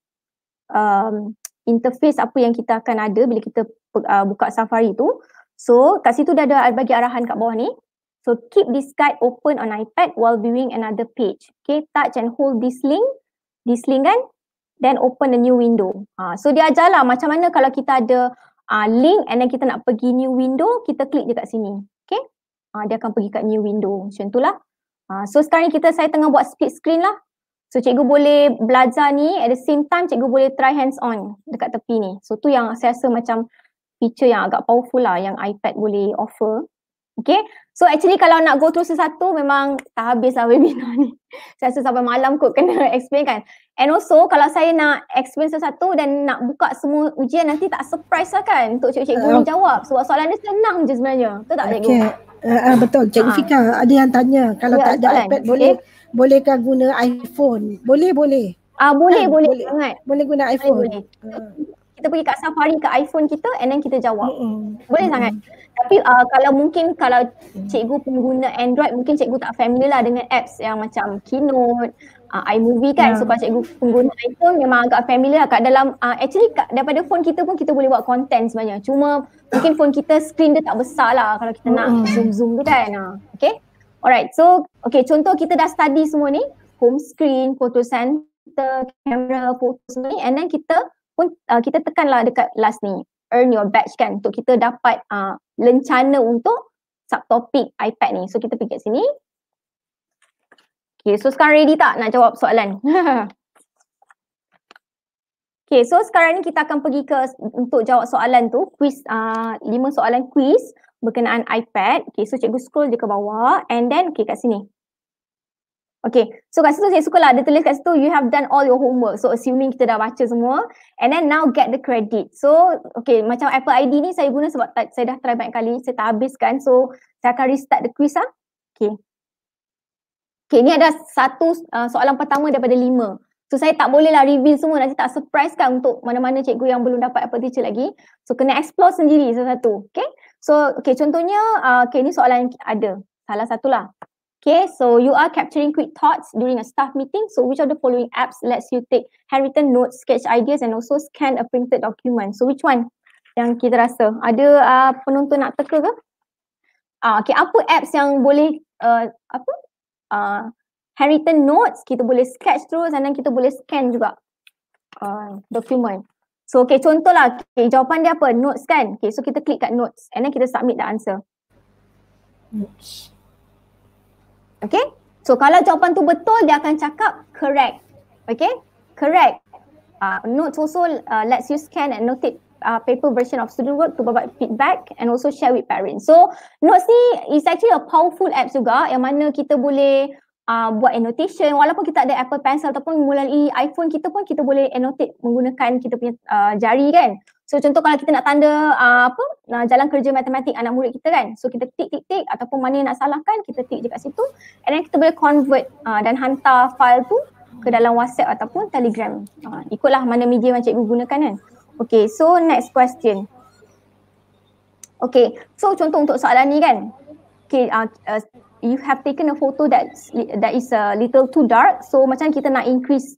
Speaker 2: interface apa yang kita akan ada bila kita buka Safari tu. So kat situ dah ada bagi arahan kat bawah ni. So keep this guide open on iPad while viewing another page. Okay, touch and hold this link kan, then open a new window. So dia ajar lah macam mana kalau kita ada link and then kita nak pergi new window, kita klik je kat sini. Okay, dia akan pergi kat new window. Macam tu lah. So sekarang ni saya tengah buat split screen lah. So cikgu boleh belajar ni, at the same time cikgu boleh try hands on dekat tepi ni. So tu yang saya rasa macam feature yang agak powerful lah yang iPad boleh offer. Okay, so actually kalau nak go through sesatu memang tak habis lah webinar ni. Saya rasa sampai malam kot kena explain kan. And also kalau saya nak explain sesatu dan nak buka semua ujian nanti tak surprise lah kan untuk cikgu ni jawab. Sebab soalan dia senang je sebenarnya. Betul tak cikgu?
Speaker 1: Betul, Cikgu Fika ada yang tanya kalau tak ada iPad bolehkah guna iPhone? Boleh.
Speaker 2: Boleh sangat.
Speaker 1: Boleh guna iPhone.
Speaker 2: Boleh. Kita pergi kat Safari ke iPhone kita and then kita jawab. Boleh sangat. Tapi kalau cikgu pengguna Android mungkin cikgu tak familiar lah dengan apps yang macam Keynote, iMovie kan. So kalau cikgu pengguna iPhone memang agak familiar lah kat dalam actually daripada phone kita pun kita boleh buat content sebenarnya. Cuma mungkin phone kita screen dia tak besar lah kalau kita nak zoom tu kan. Okay. Alright. So okay, contoh kita dah study semua ni, home screen, photo center, kamera, foto semua ni, and then kita tekanlah dekat last ni, earn your badge kan, untuk kita dapat lencana untuk subtopik iPad ni. So kita pergi kat sini. Okay, so sekarang ready tak nak jawab soalan? Okay, so sekarang ni kita akan pergi untuk jawab soalan tu, quiz, 5 soalan quiz berkenaan iPad. Okay, so cikgu scroll je ke bawah and then okay kat sini. Okay, so kat situ saya suka lah, dia tulis kat situ you have done all your homework. So assuming kita dah baca semua and then now get the credit. So okay, macam Apple ID ni saya guna sebab saya dah try banyak kali, saya tak habiskan. So saya akan restart the quiz lah. Okay. Okay, ni ada satu soalan pertama daripada 5. So saya tak boleh lah reveal semua, nanti tak surprise kan untuk mana-mana cikgu yang belum dapat Apple Teacher lagi. So kena explore sendiri satu-satu. Okay, so okay, contohnya okay, ni soalan yang ada, salah satulah. Okay, so you are capturing quick thoughts during a staff meeting. So which of the following apps lets you take handwritten notes, sketch ideas and also scan a printed document? So which one yang kita rasa? Ada penonton nak teka ke? Okay, apa apps yang boleh handwritten notes, kita boleh sketch terus dan kita boleh scan juga dokumen. So okay, contohlah, okay, jawapan dia apa? Notes kan? Okay, so kita klik kat notes and then kita submit the answer.
Speaker 1: Notes.
Speaker 2: Okay, so kalau jawapan tu betul, dia akan cakap correct. Okay, correct. Notes also lets you scan and notate paper version of student work to provide feedback and also share with parents. So notes ni is actually a powerful app juga yang mana kita boleh buat annotation walaupun kita ada Apple Pencil ataupun melalui iPhone kita pun kita boleh annotate menggunakan kita punya jari kan. So contoh kalau kita nak tanda jalan kerja matematik anak murid kita kan. So kita tik ataupun mana yang nak salahkan kita tik je kat situ and then kita boleh convert dan hantar file tu ke dalam WhatsApp ataupun Telegram. Ikutlah mana media yang cikgu gunakan kan. Okay, so next question. Okay, so contoh untuk soalan ni kan. Okay, you have taken a photo that is a little too dark. So macam kita nak increase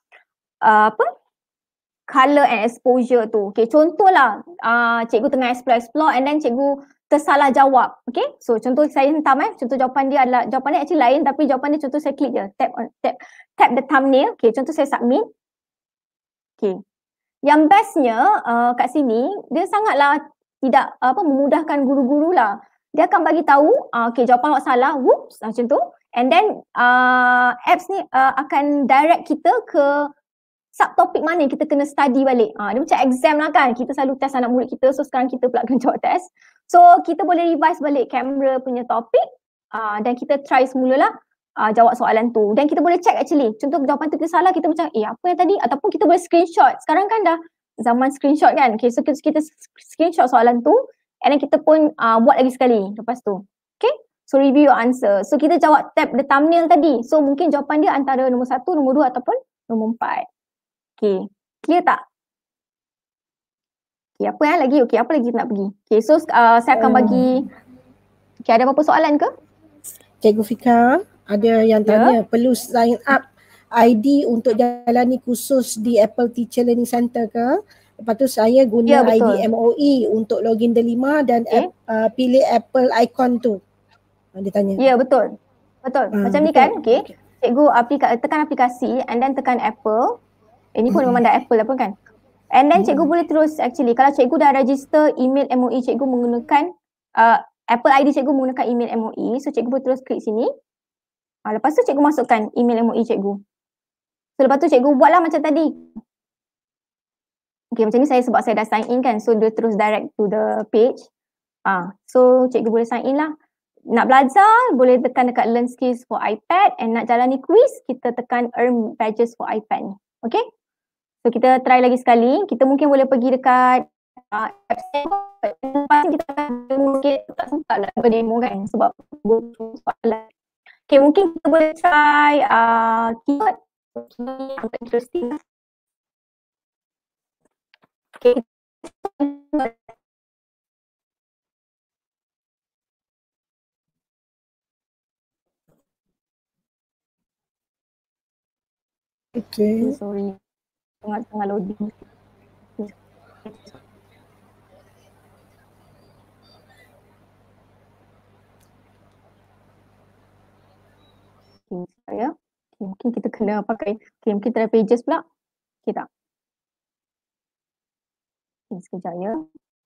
Speaker 2: color and exposure tu. Okay, contohlah cikgu tengah explore and then cikgu tersalah jawab. Okay, so contoh saya hentam contoh jawapan dia adalah, jawapan dia actually lain tapi jawapan dia contoh saya klik je, tap the thumbnail. Okay, contoh saya submit. Okay, yang bestnya kat sini dia sangatlah tidak memudahkan guru-guru lah. Dia akan bagi tahu okay, jawapan awak salah, whoops macam tu, and then apps ni akan direct kita ke subtopik mana yang kita kena study balik. Dia macam exam lah kan, kita selalu test anak murid kita, so sekarang kita pula kena jawab test. So kita boleh revise balik kamera punya topik dan kita try semula lah jawab soalan tu. Dan kita boleh check actually, contoh jawapan tu kita salah, kita macam apa yang tadi, ataupun kita boleh screenshot. Sekarang kan dah zaman screenshot kan. Okay, so kita screenshot soalan tu and then kita pun buat lagi sekali lepas tu. Okay, so review your answer. So kita jawab tap the thumbnail tadi. So mungkin jawapan dia antara nombor 1, nombor 2 ataupun nombor 4. Okay, clear tak? Okay, apa yang lagi? Okay, apa lagi kita nak pergi? Okay, so saya akan bagi, okay, ada apa-apa soalan ke?
Speaker 1: Cikgu Fika, ada yang tanya perlu sign up ID untuk jalani kursus di Apple Teacher Learning Center ke? Lepas tu saya guna ID MOE untuk login Delima dan pilih Apple icon tu. Dia tanya.
Speaker 2: Ya, betul. Betul. Macam betul. Ni kan, okay. Cikgu tekan aplikasi and then tekan Apple. Ini pun memang dah Apple apa kan. And then cikgu boleh terus actually, kalau cikgu dah register email MOE cikgu menggunakan Apple ID cikgu menggunakan email MOE, so cikgu boleh terus klik sini. Lepas tu cikgu masukkan email MOE cikgu. So lepas tu cikgu buatlah macam tadi. Okay, macam ni saya sebab saya dah sign in kan, so dia terus direct to the page. So cikgu boleh sign in lah. Nak belajar boleh tekan dekat learn skills for iPad, and nak jalani quiz kita tekan earn badges for iPad ni. Okay, so kita try lagi sekali. Kita mungkin boleh pergi dekat apps pasti kita akan mungkin tak sempat lah berdemo kan sebab soalan. Okay, mungkin kita boleh try keyword yang interesting. Okay.
Speaker 1: Okay.
Speaker 2: Sorry, tengah loading. Ya, mungkin kita kena pakai. Okay, mungkin try pages pula. Okay tak? Sekejap ya.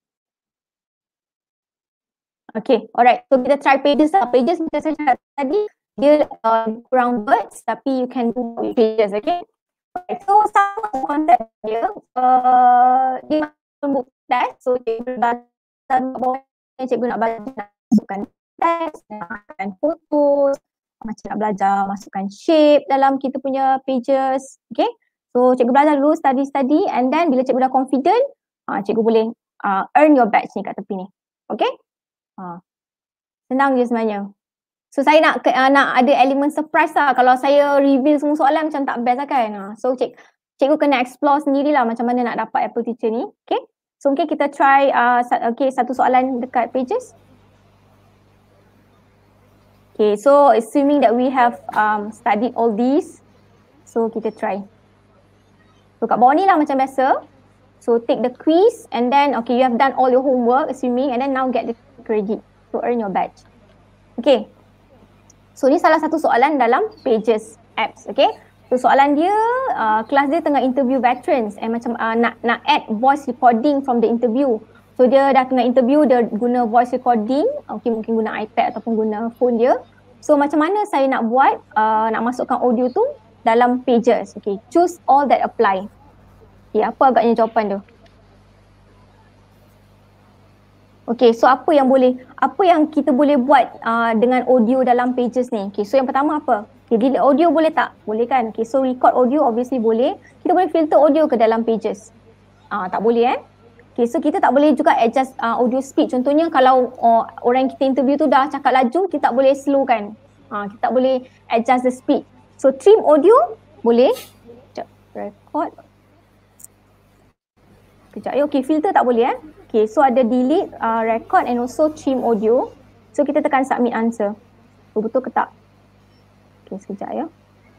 Speaker 2: Okay, alright. So kita try pages lah. Pages macam saya cakap tadi, dia kurang words tapi you can do with pages, okay? Alright, so sama konsep dia. Dia masuk book test. So cikgu nak belajar masukkan test, masukkan fotos, macam nak belajar masukkan shape dalam kita punya pages, okay? So cikgu belajar dulu, study and then bila cikgu dah confident, cikgu boleh earn your badge ni kat tepi ni, okay? Senang je sebenarnya. So saya nak ada elemen surprise lah. Kalau saya reveal semua soalan macam tak best lah kan. So cikgu kena explore sendirilah macam mana nak dapat Apple Teacher ni. Okay. So mungkin kita try satu soalan dekat pages. Okay, so assuming that we have studied all these, so kita try. So kat bawah ni lah macam biasa. So take the quiz and then okay, you have done all your homework assuming, and then now get the credit to earn your badge. Okay. So ni salah satu soalan dalam pages apps. Okay. So soalan dia, kelas dia tengah interview veterans and macam nak add voice recording from the interview. So dia dah tengah interview, dia guna voice recording, okay, mungkin guna iPad ataupun guna phone dia. So macam mana saya nak buat, nak masukkan audio tu dalam pages. Okay, choose all that apply. Okay, apa agaknya jawapan tu? Okay, so apa yang kita boleh buat dengan audio dalam pages ni? Okay, so yang pertama apa? Okay, delete audio boleh tak? Boleh kan? Okay, so record audio obviously boleh. Kita boleh filter audio ke dalam pages? Tak boleh Okay, so kita tak boleh juga adjust audio speed. Contohnya kalau orang yang kita interview tu dah cakap laju, kita tak boleh slow kan. Kita tak boleh adjust the speed. So trim audio boleh. Sekejap, record. Sekejap, okay, filter tak boleh Okay, so ada delete, record and also trim audio. So kita tekan submit answer. Betul ke tak? Okay, sekejap ya.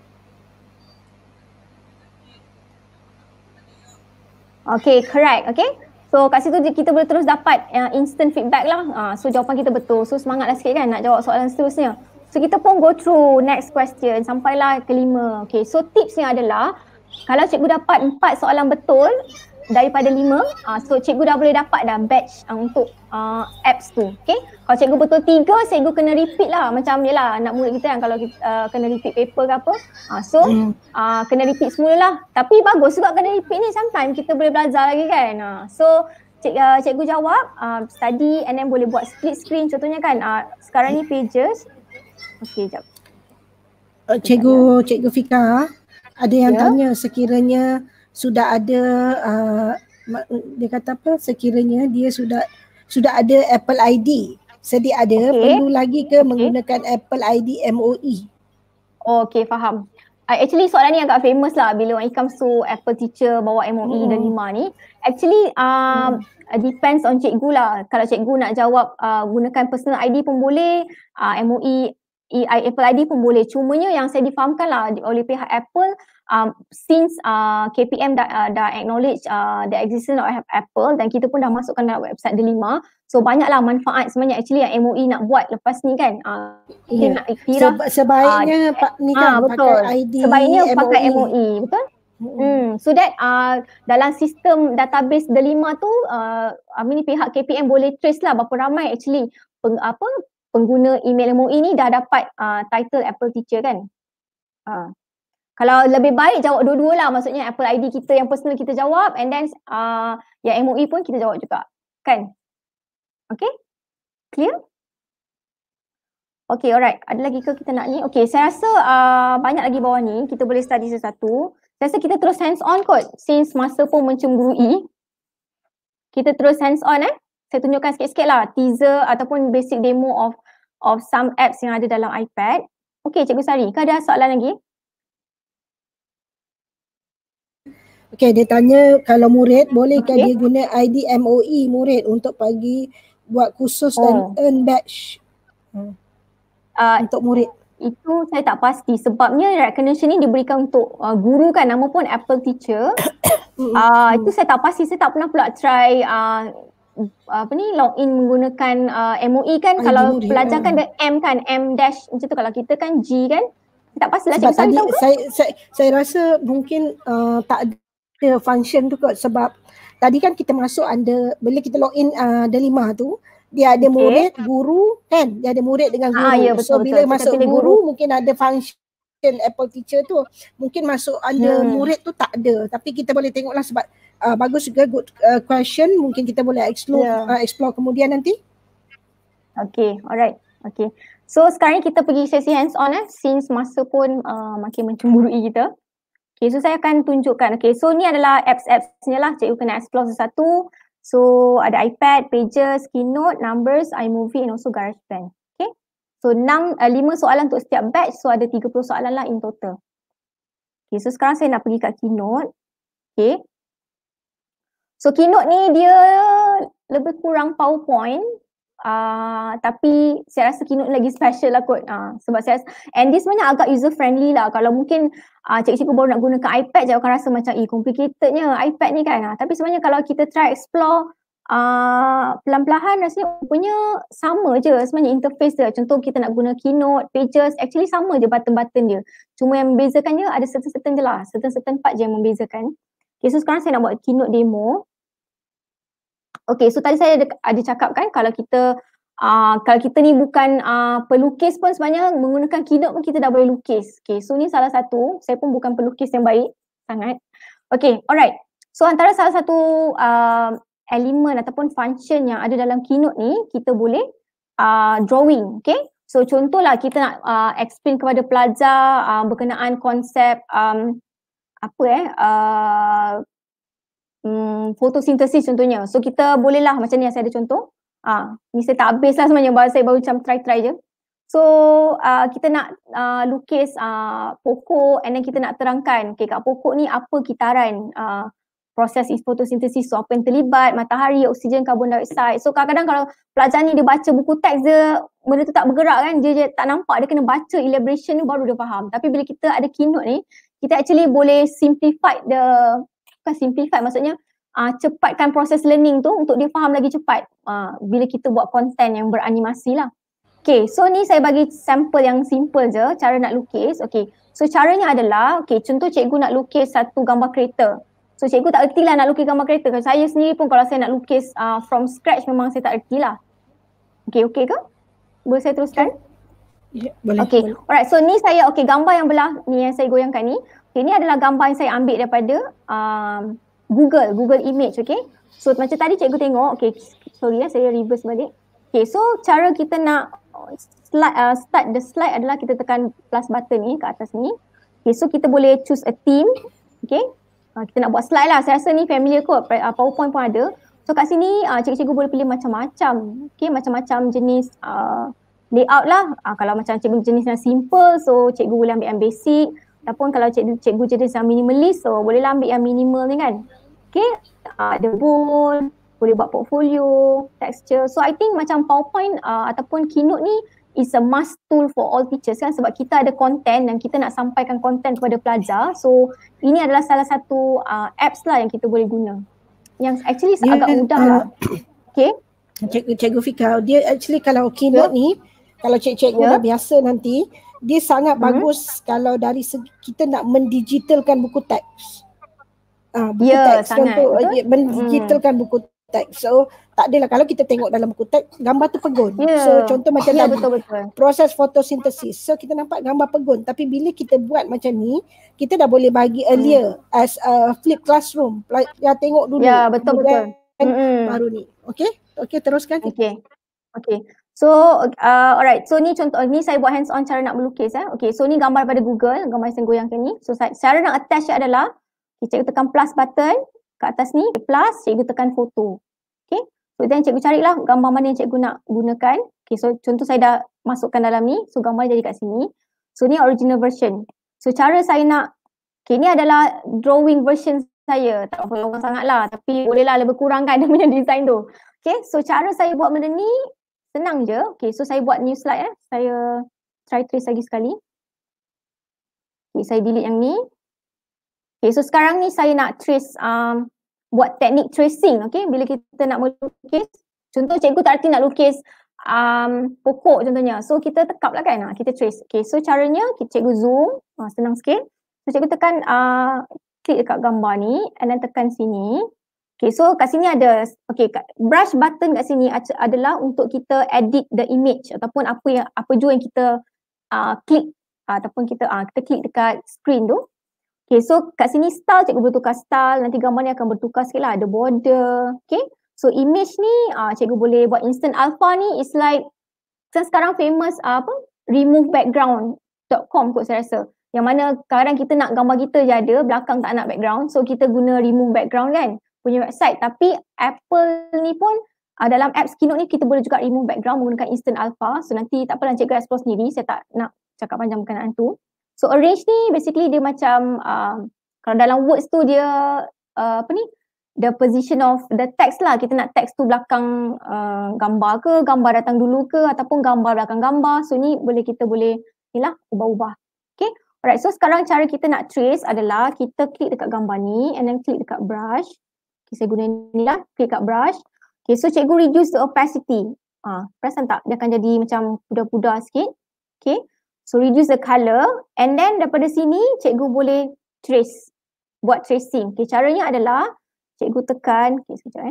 Speaker 2: Okay, correct. Okay. So kat situ kita boleh terus dapat instant feedback lah. So jawapan kita betul. So semangatlah sikit kan nak jawab soalan seterusnya. So kita pun go through next question sampailah ke 5. Okay, so tipsnya adalah kalau cikgu dapat 4 soalan betul daripada 5, so cikgu dah boleh dapat dah badge untuk apps tu. Okay, kalau cikgu betul 3, cikgu kena repeat lah. Macam je lah anak murid kita kan kalau kita, kena repeat paper ke apa. So kena repeat semula lah. Tapi bagus juga kena repeat ni, sometimes kita boleh belajar lagi kan. So cikgu jawab, study and then boleh buat split screen contohnya kan. Sekarang ni pages. Okay, jap.
Speaker 1: Cikgu Fika, ada yang tanya sekiranya sudah ada dia kata apa, sekiranya dia sudah ada Apple ID sedia ada, perlu lagi ke menggunakan Apple ID MOE?
Speaker 2: Okay, faham. Actually soalan ni agak famous lah bila when it comes to Apple Teacher bawa MOE dan 5 ni. Actually depends on cikgu lah. Kalau cikgu nak jawab gunakan personal ID pun boleh, MOE Apple ID pun boleh. Cumanya yang saya difahamkan lah oleh pihak Apple, since KPM dah acknowledge the existence of Apple dan kita pun dah masukkan dalam website The5, so banyaklah manfaat sebenarnya actually yang MOE nak buat lepas ni kan. Nak iktiraf
Speaker 1: sebaiknya ni kan pakai ID
Speaker 2: sebaiknya
Speaker 1: MOE.
Speaker 2: Pakai MOE, betul? So that dalam sistem database The5 tu pihak KPM boleh trace lah berapa ramai actually pengguna email MOE ni dah dapat title Apple Teacher kan. Kalau lebih baik jawab dua-dua lah, maksudnya Apple ID kita yang personal kita jawab and then yang MOE pun kita jawab juga kan. Okay, clear? Okay, alright. Ada lagi ke kita nak ni? Okay, saya rasa banyak lagi bawah ni, kita boleh study satu-satu. Saya rasa kita terus hands on kot since masa pun mencemburui. Kita terus hands on Saya tunjukkan sikit-sikit lah teaser ataupun basic demo of some apps yang ada dalam iPad. Okay, Cikgu Sari, ke ada soalan lagi?
Speaker 1: Okay, dia tanya kalau murid bolehkah dia guna ID MOE murid untuk pergi buat kursus dan earn badge untuk murid?
Speaker 2: Itu saya tak pasti sebabnya recognition ni diberikan untuk guru kan, nama pun Apple Teacher. Itu saya tak pasti, saya tak pernah pula try login menggunakan MOE kan. Kalau pelajar kan ada M kan, M dash macam tu, kalau kita kan G kan. Tak pastilah
Speaker 1: sebab tadi saya rasa mungkin tak ada function tu kot, sebab tadi kan kita masuk under, bila kita login The5 tu dia ada murid, guru kan, dia ada murid dengan guru.
Speaker 2: Ya, betul,
Speaker 1: so bila
Speaker 2: betul.
Speaker 1: masuk guru mungkin ada function Apple Teacher tu, mungkin masuk under murid tu tak ada, tapi kita boleh tengoklah sebab bagus juga, good question, mungkin kita boleh explore kemudian nanti. Okay,
Speaker 2: alright. Okay, so sekarang kita pergi sesi hands on since masa pun makin mencemburui kita. Okay, so saya akan tunjukkan. Okay, so ni adalah apps-appsnya lah. Cikgu kena explore satu-satu. So ada iPad, Pages, Keynote, Numbers, iMovie and also GarageBand. Okay. So 5 soalan untuk setiap batch, so ada 30 soalan lah in total. Okay, so sekarang saya nak pergi kat Keynote. Okay. So Keynote ni dia lebih kurang PowerPoint. Tapi saya rasa Keynote lagi special lah kot. Sebab saya rasa, and this sebenarnya agak user friendly lah. Kalau mungkin cikgu-cikgu baru nak gunakan iPad je akan rasa macam complicatednya iPad ni kan. Tapi sebenarnya kalau kita try explore pelan-pelan rasanya punya sama je sebenarnya interface dia. Contoh kita nak guna Keynote, Pages, actually sama je button-button dia. Cuma yang membezakan dia ada certain je lah. Certain part je yang membezakan. Okay, so sekarang saya nak buat Keynote demo. Okay, so tadi saya ada cakap kan kalau kita ni bukan pelukis pun sebenarnya menggunakan Keynote pun kita dah boleh lukis. Okay, so ni salah satu, saya pun bukan pelukis yang baik sangat. Okay, alright. So antara salah satu elemen ataupun function yang ada dalam Keynote ni, kita boleh drawing, okay. So contohlah kita nak explain kepada pelajar berkenaan konsep fotosintesis contohnya. So kita bolehlah macam ni, saya ada contoh. Ni saya tak habis lah sebenarnya, saya baru macam try je. So kita nak lukis pokok and then kita nak terangkan, okay, kat pokok ni apa kitaran proses fotosintesis, so apa yang terlibat, matahari, oksigen, karbon dioksida. So kadang-kadang kalau pelajar ni dia baca buku teks dia, benda tu tak bergerak kan, dia tak nampak, dia kena baca elaboration ni baru dia faham. Tapi bila kita ada Keynote ni, kita actually boleh simplify maksudnya cepatkan proses learning tu untuk dia faham lagi cepat bila kita buat konten yang beranimasi lah. Okay, so ni saya bagi sampel yang simple je cara nak lukis. Okay, so caranya adalah, okay, contoh cikgu nak lukis satu gambar kereta. So cikgu tak erti lah nak lukis gambar kereta. Kalau saya sendiri pun kalau saya nak lukis from scratch memang saya tak erti lah. Okay ke? Boleh saya teruskan?
Speaker 1: Ya, boleh.
Speaker 2: Okay,
Speaker 1: boleh.
Speaker 2: alright, so ni saya, okay, gambar yang belah ni yang saya goyangkan ni. Okay, ni adalah gambar yang saya ambil daripada Google Image, okay. So macam tadi cikgu tengok, okay, sorry saya reverse balik. Okay, so cara kita nak start the slide adalah kita tekan plus button ni kat atas ni. Okay, so kita boleh choose a theme, okay. Kita nak buat slide lah, saya rasa ni familiar kot, PowerPoint pun ada. So kat sini cikgu-cikgu boleh pilih macam-macam, okay, macam-macam jenis layout lah. Kalau macam cikgu jenis yang simple, so cikgu boleh ambil yang basic. Ataupun kalau cikgu jenis yang minimalist, so bolehlah ambil yang minimal ni kan. Okay, ada bold, boleh buat portfolio, texture. So I think macam PowerPoint ataupun Keynote ni is a must tool for all teachers kan, sebab kita ada content dan kita nak sampaikan content kepada pelajar. So ini adalah salah satu apps lah yang kita boleh guna. Yang actually agak mudah lah. Okay.
Speaker 1: Cikgu Fika, dia actually kalau Keynote ni, kalau cikgu dah biasa nanti, dia sangat bagus kalau dari segi kita nak mendigitalkan buku teks. Buku teks
Speaker 2: sangat,
Speaker 1: contoh mendigitalkan buku teks. So tak adalah kalau kita tengok dalam buku teks gambar tu pegun. So contoh macam tadi
Speaker 2: betul.
Speaker 1: proses fotosintesis. So kita nampak gambar pegun, tapi bila kita buat macam ni, kita dah boleh bagi earlier as a flip classroom. Ya tengok dulu.
Speaker 2: Ya, betul.
Speaker 1: Baru ni. Okay, teruskan.
Speaker 2: Okay. So alright, so ni contoh, ni saya buat hands on cara nak melukis. Okay, so ni gambar pada Google, gambar yang saya goyangkan ni. So cara nak attach adalah, cikgu tekan plus button kat atas ni, plus cikgu tekan foto. Okay, so then cikgu carilah gambar mana yang cikgu nak gunakan. Okay, so contoh saya dah masukkan dalam ni, so gambar jadi kat sini. So ni original version. So cara saya nak, okay, ni adalah drawing version saya, tak apa sangat lah, tapi bolehlah lebih kurang kan dia punya design tu. Okay, so cara saya buat benda ni senang je. Okay, so saya buat new slide. Saya try trace lagi sekali. Okay, saya delete yang ni. Okay, so sekarang ni saya nak trace, buat teknik tracing. Okay, bila kita nak melukis, contoh cikgu tak erti nak lukis pokok contohnya. So kita tekap lah kan, kita trace. Okay, so caranya cikgu zoom, senang sikit. So cikgu tekan, klik dekat gambar ni and then tekan sini. Okay, so kat sini ada, okay, brush button kat sini adalah untuk kita edit the image ataupun apa jua yang kita klik ataupun kita klik dekat screen tu. Okay, so kat sini style, cikgu boleh tukar style, nanti gambar ni akan bertukar sikit lah, ada border. Okay, so image ni cikgu boleh buat instant alpha ni is like sekarang famous removebackground.com kot saya rasa. Yang mana kadang kita nak gambar kita je ada, belakang tak nak background, so kita guna remove background kan punya website. Tapi Apple ni pun dalam apps Keynote ni kita boleh juga remove background menggunakan Instant Alpha. So nanti tak apalah cikgu explore sendiri, saya tak nak cakap panjang berkenaan tu. So arrange ni basically dia macam kalau dalam words tu dia the position of the text lah. Kita nak text tu belakang gambar ke, gambar datang dulu ke, ataupun gambar belakang gambar. So ni kita boleh ni lah ubah-ubah. Okay. Alright, so sekarang cara kita nak trace adalah kita klik dekat gambar ni and then klik dekat brush. Okay, saya guna ni lah, klik dekat brush. Okay, so cikgu reduce the opacity. Perasan tak? Dia akan jadi macam pudar-pudar sikit. Okay, so reduce the colour and then daripada sini cikgu boleh trace, buat tracing. Okay, caranya adalah cikgu tekan, okay sekejap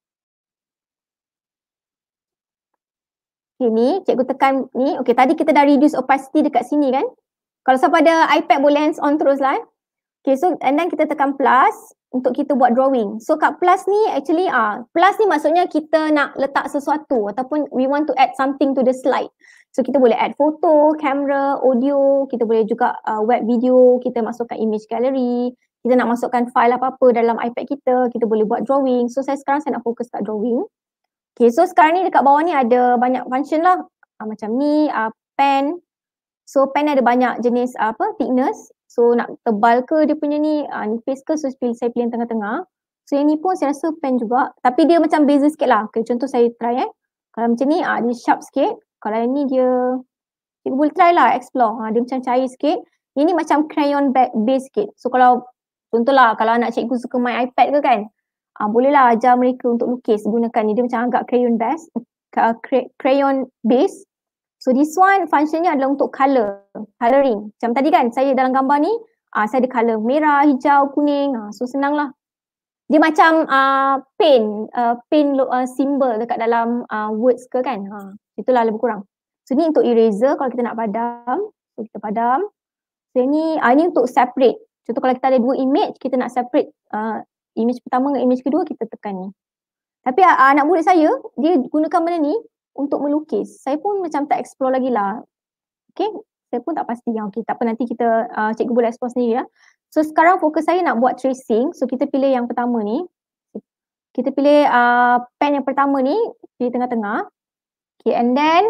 Speaker 2: Okay, ni cikgu tekan ni. Okay, tadi kita dah reduce opacity dekat sini kan. Kalau siapa ada iPad boleh hands on terus lah. Okay, so and then kita tekan plus untuk kita buat drawing. So kat plus ni actually plus ni maksudnya kita nak letak sesuatu ataupun we want to add something to the slide. So kita boleh add foto, kamera, audio, kita boleh juga web video, kita masukkan image gallery, kita nak masukkan file apa-apa dalam iPad kita boleh buat drawing. So saya nak fokus kat drawing. Okay, so sekarang ni dekat bawah ni ada banyak function lah. Macam ni, pen. So pen ada banyak jenis thickness. So nak tebal ke dia punya ni, nipis ke, so saya pilih tengah-tengah. So yang ni pun saya rasa pen juga. Tapi dia macam beza sikit lah. Okay, contoh saya try Kalau macam ni, dia sharp sikit. Kalau yang ni dia boleh try lah, explore. Dia macam cair sikit. Ini macam crayon base sikit. So kalau, contohlah kalau anak cikgu suka main iPad ke kan, bolehlah ajar mereka untuk lukis gunakan ni. Dia macam agak crayon base. Crayon base. So this one functionnya adalah untuk colouring. Macam tadi kan saya dalam gambar ni, saya ada colour merah, hijau, kuning. So senang lah. Dia macam paint symbol dekat dalam words ke kan. Itulah lebih kurang. So ni untuk eraser kalau kita nak padam. So kita padam. So ni untuk separate. Contoh kalau kita ada dua image, kita nak separate image pertama dengan image kedua, kita tekan ni. Tapi anak murid saya, dia gunakan benda ni untuk melukis. Saya pun macam tak explore lagi lah. Okay, saya pun tak pasti. Okay, tak apa, nanti kita, cikgu boleh explore sendiri ya. So sekarang fokus saya nak buat tracing. So kita pilih yang pertama ni. Kita pilih pen yang pertama ni, pilih tengah-tengah. Okay, and then,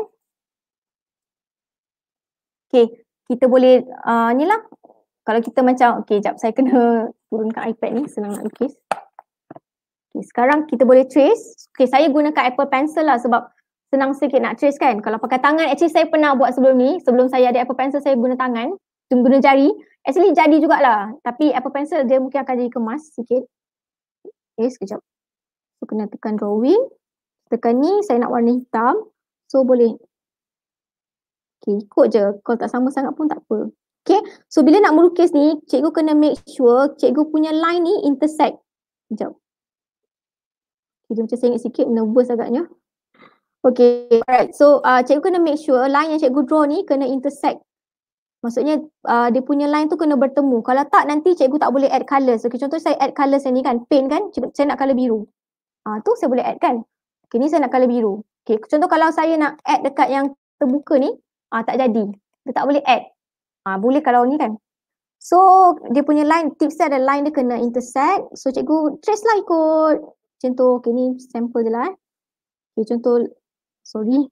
Speaker 2: okay, kita boleh ni lah. Kalau kita macam, okay, jap saya kena turunkan iPad ni, senang nak lukis. Okay, sekarang kita boleh trace. Okay, saya gunakan Apple Pencil lah sebab senang sikit nak trace kan. Kalau pakai tangan, actually saya pernah buat sebelum ni. Sebelum saya ada Apple Pencil, saya guna tangan. Guna jari. Actually jadi jugalah. Tapi Apple Pencil dia mungkin akan jadi kemas sikit. Okay, sekejap. So kena tekan drawing. Tekan ni, saya nak warna hitam. So boleh. Okay, ikut je. Kalau tak sama sangat pun tak apa. Okay, so bila nak melukis ni, cikgu kena make sure cikgu punya line ni intersect. Sekejap. Okay, dia macam saya ingat sikit, nervous agaknya. Okay, alright. So cikgu kena make sure line yang cikgu draw ni kena intersect. Maksudnya dia punya line tu kena bertemu. Kalau tak nanti cikgu tak boleh add colours. Okay, contoh saya add colours yang ni kan, paint kan, saya nak colour biru. Tu saya boleh add kan. Okay, ni saya nak colour biru. Okay, contoh kalau saya nak add dekat yang terbuka ni, tak jadi. Dia tak boleh add. Boleh kalau ni kan. So dia punya line, tips dia ada line dia kena intersect. So cikgu trace lah ikut. Contoh, okay ni sampel je lah Okay, contoh, sorry.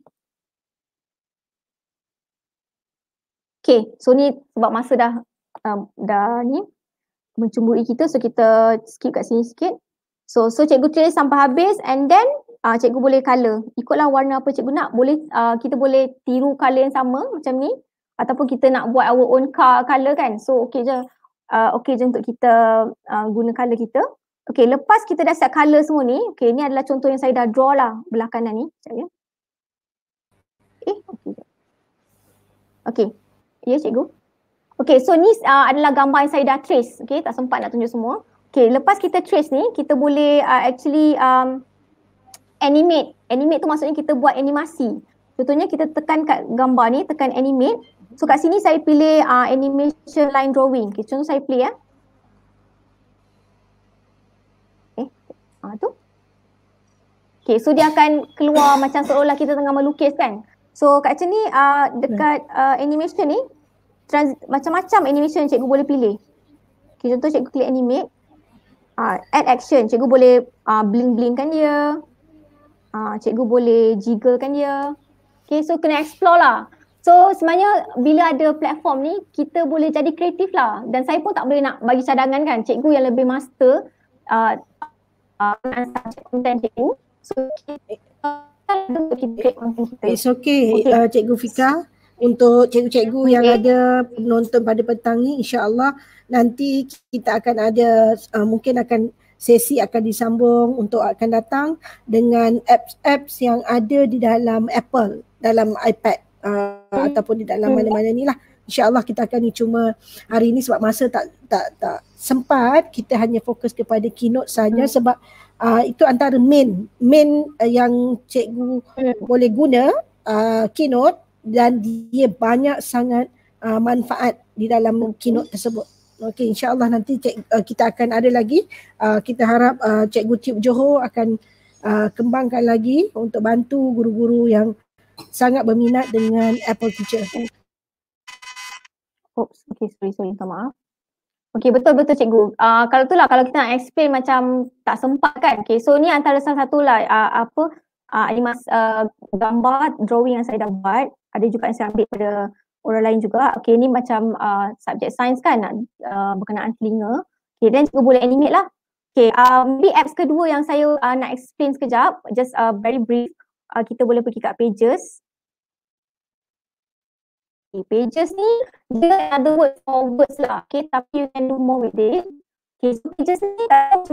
Speaker 2: Okay, so ni sebab masa dah ni mencemburi kita, so kita skip kat sini sikit. So cikgu trace sampai habis and then cikgu boleh colour. Ikutlah warna apa cikgu nak. Boleh kita boleh tiru colour yang sama macam ni. Ataupun kita nak buat our own colour kan. So okay je untuk kita guna colour kita. Okay, lepas kita dah set colour semua ni, okay, ni adalah contoh yang saya dah draw lah belah kanan ni. Sekejap ya. Okay, ya cikgu. Okay, so ni adalah gambar yang saya dah trace. Okay, tak sempat nak tunjuk semua. Okay, lepas kita trace ni, kita boleh actually animate. Animate tu maksudnya kita buat animasi. Contohnya kita tekan kat gambar ni, tekan animate. So kat sini saya pilih animation line drawing. Okay, contoh saya play ya. Tu. Okay, so dia akan keluar macam seolah kita tengah melukis kan. So kat sini dekat animation ni, macam-macam animation cikgu boleh pilih. Okay, contoh cikgu klik animate. Add action, cikgu boleh bling-bling kan dia. cikgu boleh jigglekan dia. Okay, so kena explore lah. So sebenarnya bila ada platform ni, kita boleh jadi kreatif lah. Dan saya pun tak boleh nak bagi cadangan kan, cikgu yang lebih master content cikgu. So kita content kita.
Speaker 1: It's okay, Cikgu Fika. Untuk cikgu-cikgu yang ada penonton pada petang ni, insya-Allah nanti kita akan ada mungkin akan sesi akan disambung untuk akan datang dengan apps-apps yang ada di dalam Apple, dalam iPad ataupun di dalam mana-mana ni lah. InsyaAllah kita akan ni, cuma hari ni sebab masa tak sempat, kita hanya fokus kepada keynote saja sebab itu antara main yang cikgu boleh guna keynote, dan dia banyak sangat manfaat di dalam keynote tersebut. Okey, insyaAllah nanti kita akan ada lagi. Kita harap Cikgu Tube Johor akan kembangkan lagi untuk bantu guru-guru yang sangat berminat dengan Apple Teacher.
Speaker 2: Okay, sorry, minta maaf. Okay, betul cikgu. Kalau tu lah, kalau kita nak explain macam tak sempat kan. Okay, so ni antara salah satu lah gambar, drawing yang saya dah buat. Ada juga yang saya ambil pada orang lain juga. Okay, ni macam subjek sains kan, berkenaan telinga. Okay, then cikgu boleh animate lah. Okay, maybe apps kedua yang saya nak explain sekejap, just very brief. Kita boleh pergi kat Pages. Okay, Pages ni, dia ada word for words lah. Okay, tapi you can do more with it. Okay, so Pages ni,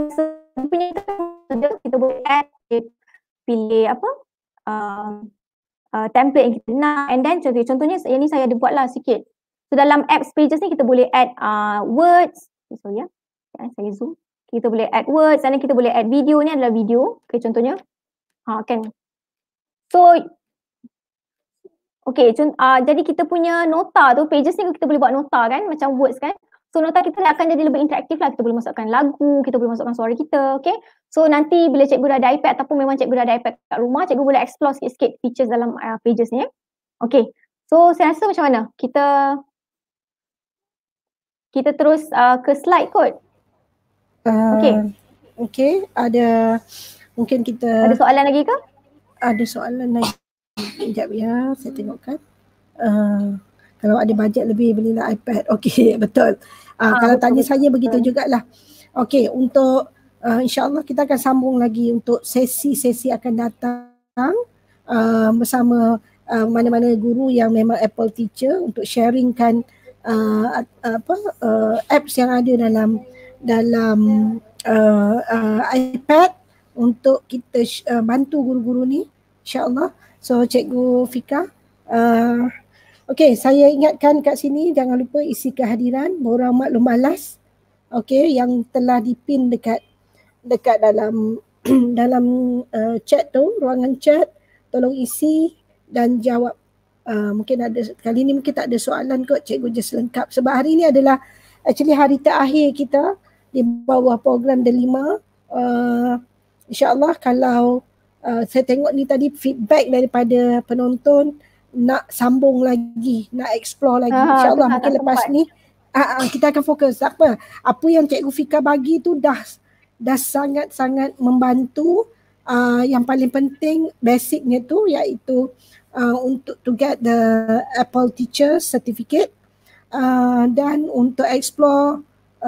Speaker 2: kita boleh add, pilih apa, template yang kita nak, and then contohnya yang ni saya ada buat lah sikit. So dalam apps Pages ni kita boleh add words, sorry ya, saya zoom. Kita boleh add words, dan kita boleh add video, ni adalah video, okay, contohnya. Kan. So, okay, jadi kita punya nota tu, Pages ni kita boleh buat nota kan, macam words kan. So nota kita akan jadi lebih interaktif lah, kita boleh masukkan lagu, kita boleh masukkan suara kita, okay. So nanti bila cikgu dah ada iPad ataupun memang cikgu dah ada iPad kat rumah, cikgu boleh explore sikit-sikit features dalam Pages ni. Okay, so saya rasa macam mana? Kita terus ke slide kot.
Speaker 1: Okay, ada mungkin kita...
Speaker 2: Ada soalan lagi ke?
Speaker 1: Ada soalan lagi. Sekejap ya, saya tengokkan. Kalau ada bajet lebih belilah iPad. Okey, betul. Kalau tanya saya begitu jugalah. Okey, untuk insya-Allah kita akan sambung lagi untuk sesi-sesi akan datang bersama mana-mana guru yang memang Apple Teacher untuk sharingkan apps yang ada dalam iPad untuk kita bantu guru-guru ni, insya-Allah. So Cikgu Fika, okey, saya ingatkan kat sini jangan lupa isi kehadiran borang maklum malas, okey, yang telah dipin dekat dalam dalam chat tu, ruangan chat, tolong isi dan jawab. Mungkin ada kali ni mungkin tak ada soalan kot, cikgu just lengkap sebab hari ni adalah actually hari terakhir kita di bawah program Delima. InsyaAllah kalau saya tengok ni tadi feedback daripada penonton nak sambung lagi, nak explore lagi. InsyaAllah mungkin lepas ni kita akan fokus. Apa yang Cikgu Fika bagi tu dah sangat-sangat membantu. Yang paling penting basicnya tu iaitu untuk to get the Apple Teacher Certificate dan untuk explore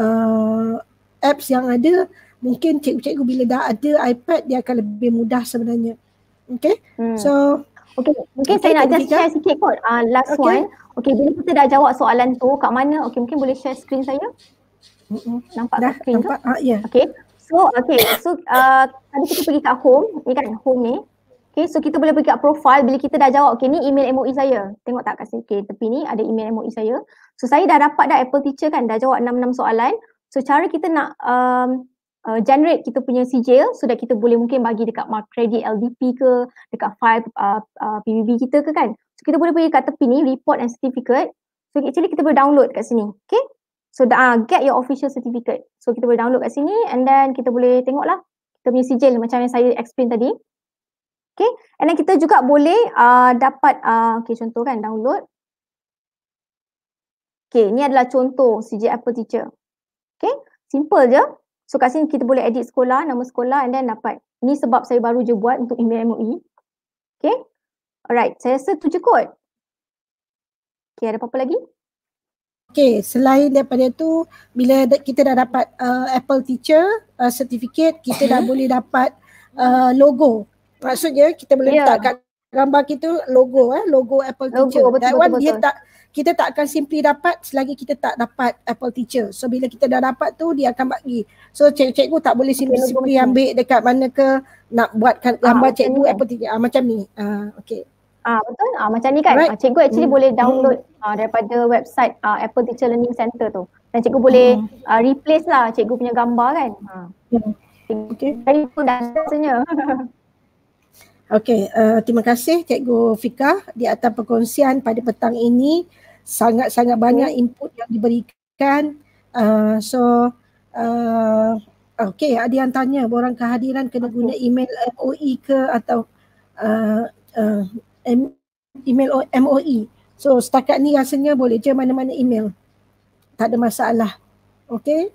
Speaker 1: apps yang ada. Mungkin cikgu-cikgu bila dah ada iPad dia akan lebih mudah sebenarnya. Okay, so
Speaker 2: mungkin saya nak just share sikit kot last one. Okay, bila kita dah jawab soalan tu kat mana, okay, mungkin boleh share screen saya. Nampak dah, screen tu?
Speaker 1: Ya.
Speaker 2: Okay, so tadi kita pergi kat home, ni kan home ni. Okay, so kita boleh pergi kat profile. Bila kita dah jawab, okay, ni email MOE saya. Tengok tak kat sini, okay, tepi ni ada email MOE saya. So saya dah dapat dah Apple Teacher kan, dah jawab 6 soalan. So cara kita nak generate kita punya sijil so that kita boleh mungkin bagi dekat mark credit LDP ke, dekat file PBB kita ke kan. So kita boleh pergi kat tepi ni, report and certificate. So actually kita boleh download kat sini. Okay, so get your official certificate. So kita boleh download kat sini and then kita boleh tengok lah kita punya sijil macam yang saya explain tadi. Okay, and then kita juga boleh dapat okay, contoh kan, download. Okay, ni adalah contoh sijil Apple Teacher. Okay, simple je. So kat sini kita boleh edit sekolah, nama sekolah and then dapat. Ni sebab saya baru je buat untuk email MOE. Okay. Alright, saya rasa tu je kot. Okay, ada apa-apa lagi?
Speaker 1: Okay, selain daripada tu, bila kita dah dapat Apple Teacher certificate, kita dah boleh dapat logo. Maksudnya kita boleh letak kat gambar kita logo logo Apple Teacher.
Speaker 2: Betul,
Speaker 1: That one
Speaker 2: betul.
Speaker 1: kita tak akan simply dapat selagi kita tak dapat Apple Teacher. So bila kita dah dapat tu, dia akan bagi. So cikgu tak boleh simply ambil dekat mana ke nak buatkan gambar cikgu Apple Teacher. Macam ni. Okay.
Speaker 2: Betul. Macam ni kan. Right. Cikgu actually boleh download daripada website Apple Teacher Learning Center tu. Dan cikgu boleh replace lah cikgu punya gambar kan. Okay. Dari tu dah rasanya.
Speaker 1: Okay, terima kasih Cikgu Fika di atas perkongsian pada petang ini. Sangat-sangat banyak input yang diberikan. Okay, ada yang tanya borang kehadiran kena guna email MOE ke atau email MOE. So setakat ni rasanya boleh je mana-mana email. Tak ada masalah. Okay.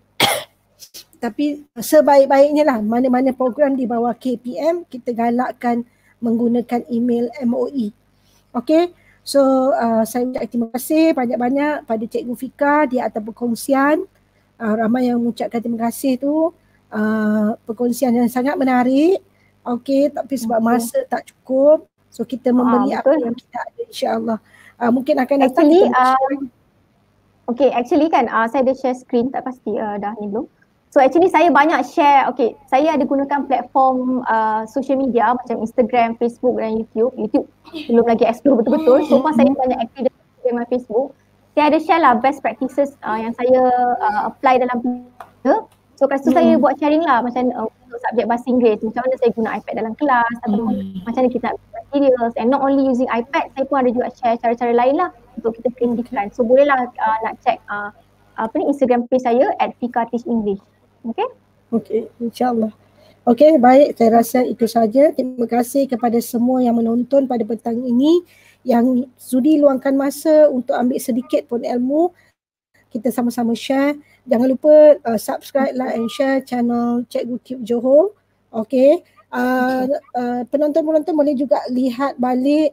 Speaker 1: Tapi sebaik-baiknya lah mana-mana program di bawah KPM kita galakkan menggunakan email MOE. Okay. So saya ucapkan terima kasih banyak-banyak pada Cikgu Fika di atas perkongsian. Ramai yang mengucapkan terima kasih tu. Perkongsian yang sangat menarik. Okay. Tapi sebab masa tak cukup. So kita memberi apa yang kita ada, insya-Allah. Mungkin akan datang kita
Speaker 2: okay, actually kan saya ada share screen, tak pasti dah ni belum. So actually saya banyak share, okay, saya ada gunakan platform social media macam Instagram, Facebook dan YouTube. YouTube belum lagi explore betul-betul. So far saya banyak aktif dalam Instagram dan Facebook. Saya ada share lah best practices yang saya apply dalam kerja. So kat situ saya buat sharing lah macam untuk subjek bahasa Inggeris, macam mana saya guna iPad dalam kelas atau macam mana kita nak buat materials, and not only using iPad, saya pun ada juga share cara-cara lain lah untuk kita kreatifkan. So bolehlah nak check Instagram page saya @fika_teach_english. Okay?
Speaker 1: Okay, insyaAllah. Okay, baik, saya rasa itu saja. Terima kasih kepada semua yang menonton pada petang ini, yang sudi luangkan masa untuk ambil sedikit pun ilmu. Kita sama-sama share. Jangan lupa subscribe, like and share channel Cikgu Tube Johor. Okay. Penonton-penonton boleh juga lihat balik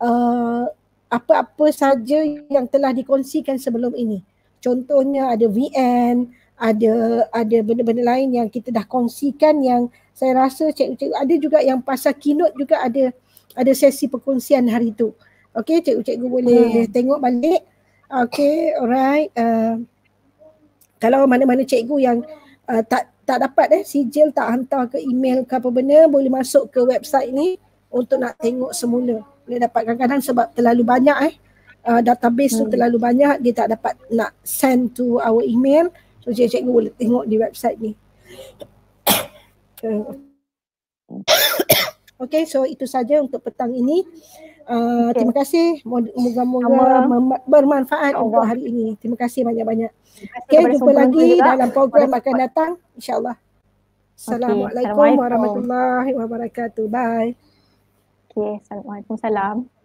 Speaker 1: apa-apa saja yang telah dikongsikan sebelum ini. Contohnya ada VN, ada benda-benda lain yang kita dah kongsikan yang saya rasa cikgu-cikgu ada juga yang pasal keynote juga ada sesi perkongsian hari itu. Okay, cikgu-cikgu boleh tengok balik. Okay, alright. Kalau mana-mana cikgu yang tak dapat sijil, tak hantar ke email ke apa benda, boleh masuk ke website ni untuk nak tengok semula. Boleh dapat, kadang-kadang sebab terlalu banyak database tu terlalu banyak, dia tak dapat nak send to our email. So cikgu boleh tengok di website ni. Okay, so itu saja untuk petang ini. Terima kasih. Moga-moga bermanfaat untuk hari ini. Terima kasih banyak-banyak. Okay, jumpa lagi dalam program akan datang, insyaAllah. Assalamualaikum warahmatullahi wabarakatuh. Bye.
Speaker 2: Okay, Assalamualaikum.